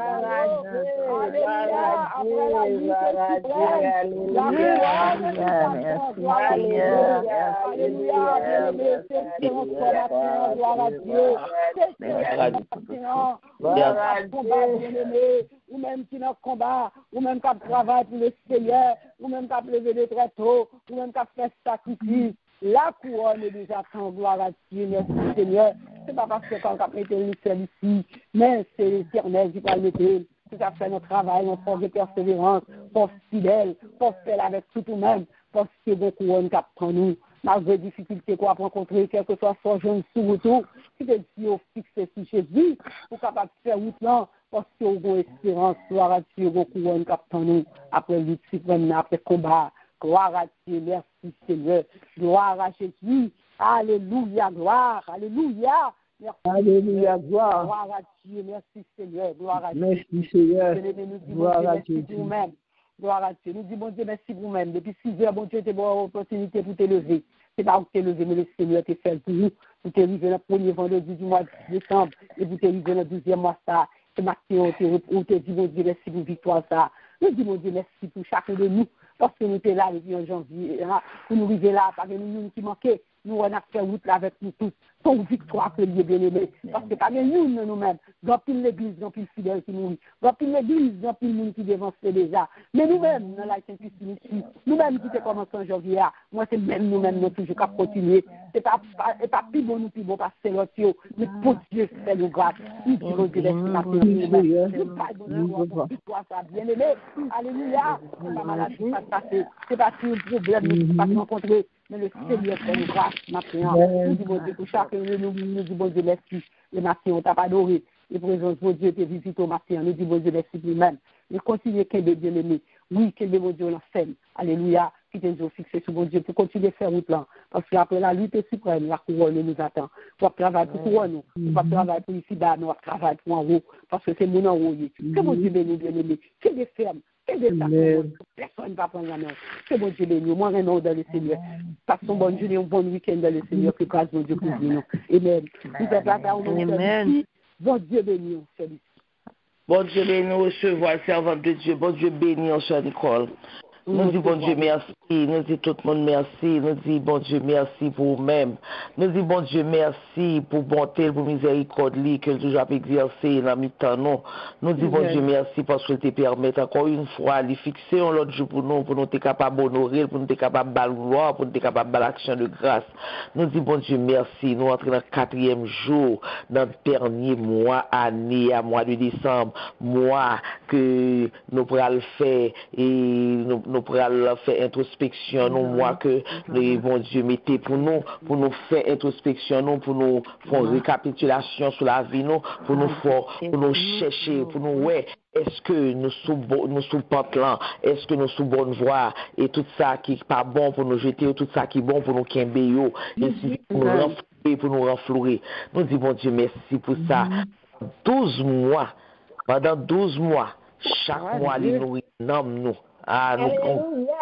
S1: Ou même qui n'a combat, ou même qui travaille pour le Seigneur, ou même qui a levé de très tôt, ou même qui a fait sacrifice. La couronne nous attend, gloire à Dieu, merci Seigneur. C'est pas parce que quand on a mis le ciel ici, mais c'est l'Éternel qui va le mettre. Tout à fait notre travail, notre force de persévérance, force fidèle, force faire avec tout nous-mêmes, force que vos couronnes qui attendent nous. Malgré les difficultés qu'on a rencontrées, quel que soit son jeune sous-retour, si tu es fixé sur Jésus, pour capable de faire route là, parce que vous avez espérance, gloire à Dieu, vos couronnes qui attendent nous, après lutte suprême, après combat. Gloire à Dieu, merci Seigneur. Gloire à Jésus. Alléluia, gloire. Alléluia. Merci.
S2: Alléluia, gloire.
S1: Gloire à Dieu, merci Seigneur. Gloire à Dieu.
S2: Merci Seigneur.
S1: Gloire à Dieu. Gloire à Dieu. Nous disons, bon Dieu, merci pour vous-même. Depuis 6 heures, bon Dieu, tu as bonne opportunité pour te lever. C'est pas pour te lever, mais le Seigneur t'a fait pour nous. Vous t'es arrivé le premier vendredi du mois de décembre et vous t'es arrivé le 12e mois ça. C'est Mathieu, on te dit, bon Dieu, merci pour victoire ça. Nous disons, bon Dieu, merci pour chacun de nous. Parce que nous étions là depuis en janvier, pour nous arriver là, parce que nous qui manquaient, nous on a fait route là avec nous tous. Son victoire que Dieu bien-aimé. Parce que pas nous-mêmes, dans pile l'église, dans pile fidèle qui mourit, dans pile l'église, dans pile monde qui dévance déjà. Mais nous-mêmes, dans la Saint-Christ, nous-mêmes qui avons commencé en janvier, moi c'est même nous-mêmes, nous toujours qu'à continuer. C'est pas plus bon, nous plus bon, parce que c'est l'autre, mais pour Dieu, c'est le grâce. Nous disons que bien-aimé. Alléluia. La maladie va se passer. C'est pas un problème, nous ne pas rencontrer. Mais le Seigneur fait nous grâce maintenant. Nous disons Dieu pour chacun de nous, nous disons Dieu merci. Le matin, on t'a pas adoré. Les présences de Dieu te visitent au matin. Nous disons Dieu merci pour nous-mêmes. Nous continuons qu'un bien aimé. Oui, qu'un bon Dieu l'a fait. Alléluia. Qui t'es fixé sur mon Dieu pour continuer à faire route là. Parce qu'après la lutte suprême, la couronne nous attend. Pour travailler pour couronne, pour travailler pour ici bas, nous travailler pour en haut. Parce que c'est mon en haut. Que mon Dieu bénisse, bien aimé. Que des fermes. Personne ne va prendre la main. Que bon Dieu bénisse. Moi, un nom dans le Seigneur. Passons bonne journée, un bon week-end dans le Seigneur. Que grâce mon Dieu pour nous. Amen. Amen. Bon Dieu bénisse, celui-ci.
S4: Bon Dieu bénisse, recevoir le servant de Dieu. Bon Dieu bénisse, Sœur Nicole. Nous disons bon Dieu merci, nous disons tout le monde merci, nous disons bon Dieu merci pour vous-même, nous disons bon Dieu merci pour bonté, pour miséricorde, que toujours exercer dans mi-temps nous. Nous disons bon Dieu merci parce que te permet encore une fois de fixer un autre jour pour nous être capables d'honorer, pour nous être capables de gloire, pour nous être capables de l'action de grâce. Nous disons bon Dieu merci, nous entrons dans le 4e jour, dans le dernier mois, année, à mois de décembre, mois que nous pourrons le faire et nous pourrons faire introspection, nous, moi que le bon Dieu mettait pour nous faire introspection, nous, pour nous faire récapitulation sur la vie, nous, pour nous chercher, pour nous, ouais, est-ce que nous sous pente là, est-ce que nous sous bonne voie, et tout ça qui est pas bon pour nous jeter, tout ça qui est bon pour nous quimber, et pour nous renflouer. Nous disons, bon Dieu, merci pour ça. 12 mois, pendant 12 mois, chaque mois, les nourrit, nous.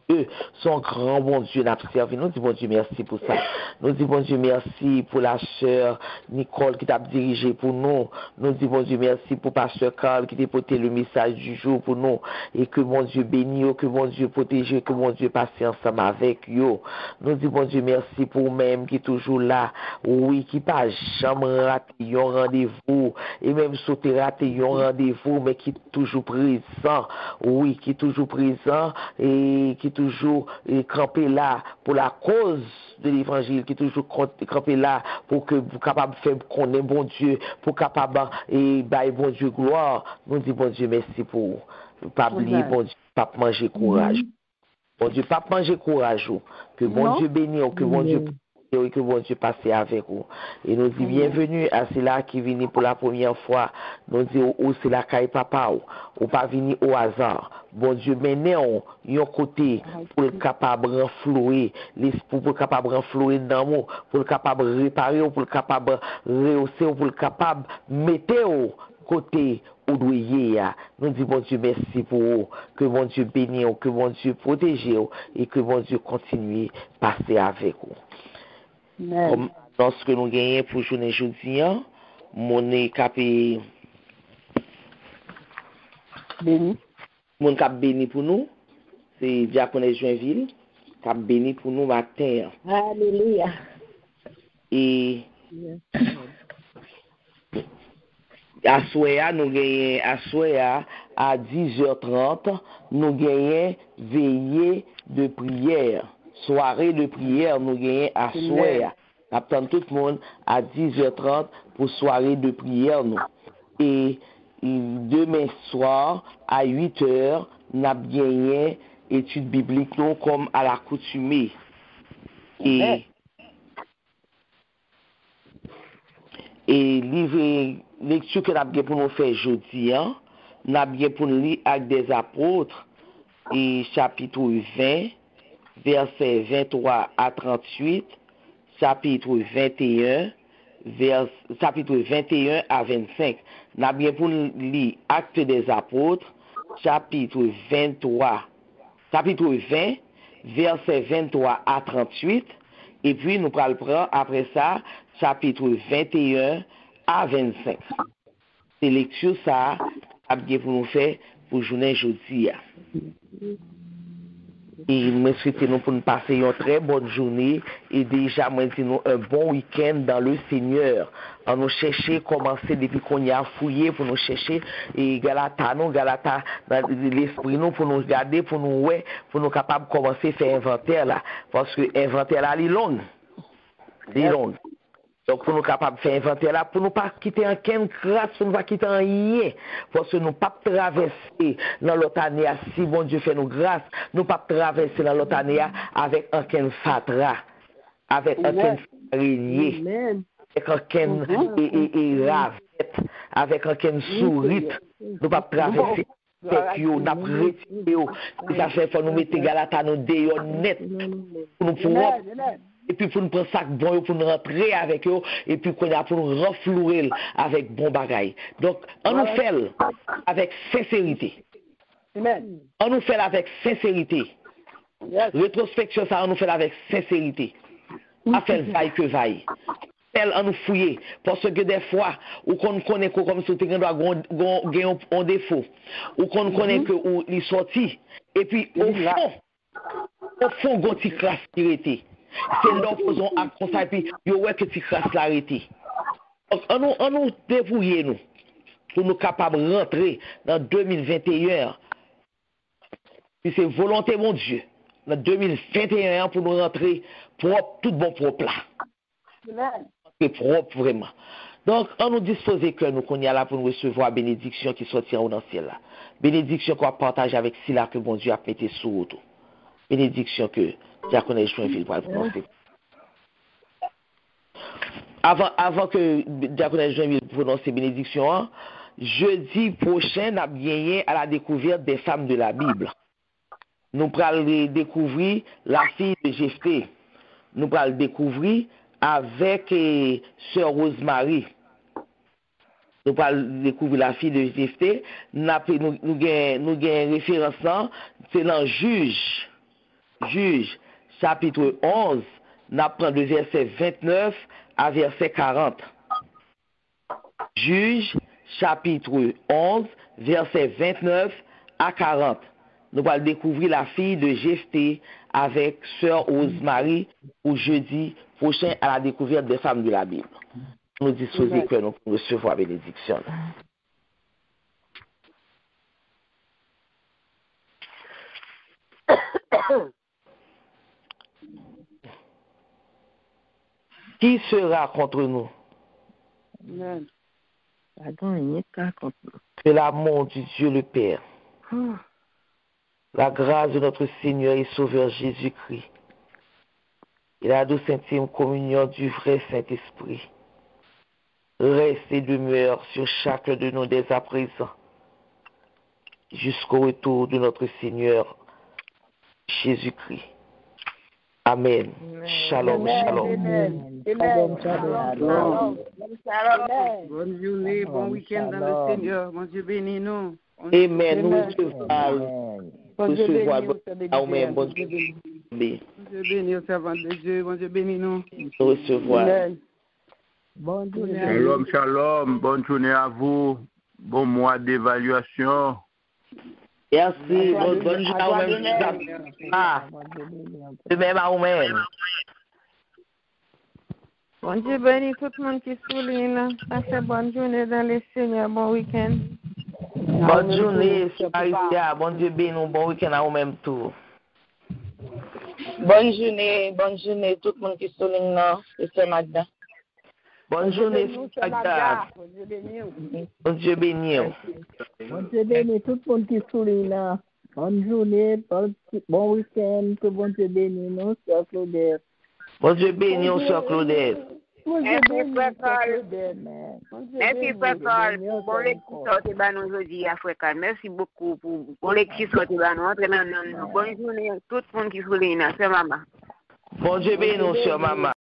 S4: son grand bon Dieu n'a servi. Nous disons bon Dieu merci pour ça. Nous disons bon Dieu merci pour la sœur Nicole qui t'a dirigé pour nous. Nous disons bon Dieu merci pour pasteur Carl qui t'a porté le message du jour pour nous. Et que mon Dieu bénisse, que mon Dieu protège, que mon Dieu passe ensemble avec eux. Nous disons bon Dieu merci pour même qui est toujours là. Oui, qui pas jamais raté un rendez-vous. Et même sauter raté un rendez-vous, mais qui est toujours présent. Oui, qui est toujours présent et qui est toujours campé là pour la cause de l'évangile, qui est toujours campé là pour que vous capable de faire connaître bon Dieu, pour capable et bah bon Dieu gloire. Nous disons bon Dieu merci pour pas oublier bon Dieu, pas manger courage. Bon Dieu, pas manger courage. Que bon Dieu bénisse, que bon Dieu et que bon Dieu passe avec vous. Et nous disons bienvenue à ceux-là qui viennent pour la première fois. Nous disons c'est la caille papa ou pas venir au hasard. Bon Dieu menez-on yon côté pour être capable de renflouer l'esprit, pour être capable de renflouer d'amour, pour être capable de réparer, pour être capable de rehausser, pour être capable de mettre au côté où doyer. Nous disons bon Dieu merci pour vous, que bon Dieu bénisse, que bon Dieu protège et que bon Dieu continue à passer avec vous. Comme lorsque nous gagnons pour journée jeudi, mon capé
S1: béni.
S4: Mon cap béni pour nous, c'est Diaconesse Joinville, cap béni pour nous matin.
S1: Alléluia.
S4: Et à Soya, nous gagnons à Soya à 10h30, nous gagnons veillée de prière. Soirée de prière, nous gagnons à Soya. Attend tout le monde à 10h30 pour soirée de prière, nous. Et demain soir, à 8h, nous avons gagné études bibliques, nous, comme à l'accoutumée. Et livre lecture que nous avons pour nous faire aujourd'hui, nous avons pour nous lire Actes des Apôtres, et chapitre 20, versets 23 à 38, chapitre 21 à 25. Nous avons pour nous lire Actes des Apôtres, chapitre 20, versets 23 à 38, et puis nous allons prendre après ça, chapitre 21 à 25. C'est lecture ça, pour nous faire pour journée jeudi. Et nous souhaitons pour nous passer une très bonne journée et déjà maintenant un bon week-end dans le Seigneur. On nous chercher commencer depuis qu'on y a fouillé pour nous chercher et Galata dans l'esprit nous pour nous regarder pour nous ouais pour nous capable commencer faire inventaire là parce que inventaire là il long. Donc, pour nous capables de faire inventaire là, pour nous pas quitter en quelle grâce, pour nous pas quitter en rien, parce que nous pas traverser dans l'autre année, si bon Dieu fait nous grâce, nous pas traverser dans l'autre année avec un ken fatra, avec un ken régnier, avec un ken ravette, avec un ken sourite, nous pas traverser. Nous n'a retiré, ça fait pour nous mettre Galata nous déyo net, pour nous pouvoir. Et puis pour nous prendre sac bon pour nous rentrer avec eux et puis pour nous renflouer avec bon bagaille. Donc on nous fait avec sincérité.
S1: Amen.
S4: On nous fait avec sincérité. Yes. Rétrospection ça on nous fait avec sincérité. A fait vaille que vaille. On nous fouiller parce que des fois ou qu'on connaît comme si tu doit gagner un défaut ou qu'on connaît que où il sorti et puis au fond gonti classe qui était. C'est là où faisons un conseil, puis yo ouais que tu crasses l'arrêté. Donc, on nous débrouiller nous pour nous capables de rentrer dans 2021. Puis c'est volonté mon Dieu. Dans 2021 pour nous rentrer propre, tout bon propre là. C'est propre vraiment. Donc, on nous dispose que nous qu'on y a là pour nous recevoir la bénédiction qui sortira dans le ciel là. Bénédiction qu'on partage avec cela que mon Dieu a pété sous auto. Bénédiction que Diaconesse Joinville va prononcer. Avant que Diaconesse Joinville prononce bénédiction, jeudi prochain, nous avons gagné à la découverte des femmes de la Bible. Nous allons découvrir la fille de Jephthé. Nous allons découvrir avec Sœur Rosemary. Nous allons découvrir la fille de Jephthé. Nous avons référence, c'est dans Juge. Juge, chapitre 11, n'a prend de verset 29 à verset 40. Juge, chapitre 11, verset 29 à 40. Nous allons découvrir la fille de Jephthé avec sœur Rosemary au jeudi prochain à la découverte des femmes de la Bible. Nous disposons que nous pouvons recevoir la bénédiction. Qui sera contre nous? Que l'amour du Dieu le Père, la grâce de notre Seigneur et Sauveur Jésus-Christ et la douce intime communion du vrai Saint-Esprit reste et demeure sur chacun de nous dès à présent jusqu'au retour de notre Seigneur Jésus-Christ. Amen. Shalom, shalom.
S1: Amen.
S5: Bonne journée, bon week-end dans le Seigneur. Mon Dieu bénis nous.
S4: Amen. Nous recevons. Bonne Dieu
S5: bénis au servant de Dieu. Bon Dieu bénis nous.
S4: Nous recevons.
S2: Bonne journée.
S6: Shalom, shalom. Bonne journée à vous. Bon mois d'évaluation.
S4: Merci. Bonne journée à vous-même. De même à vous-même.
S7: Bon Dieu bénit tout le monde qui souligne. Passez bonne journée dans le Seigneur. Bon week-end.
S4: Bonne journée, Maritia. Bon Dieu bénit. Bon week-end à vous-même tout.
S8: Bonne journée tout le monde qui souligne là. C'est Magda.
S4: Bonne journée, Magda. Bon Dieu bénit.
S2: Bon Dieu bénit tout le monde qui souligne là. Bonne journée, bon week-end, que bon Dieu bénit nous, Sœur Claudette.
S4: Bon Dieu bénit, Sœur Claudette.
S8: Merci, Père. Bon lecture sorti ban aujourd'hui à Frécal. Merci beaucoup pour bon lecture sorti ban. Entrez dans bonne journée tout le monde qui souligne, c'est maman.
S4: Bon Dieu bénit, Sœur maman.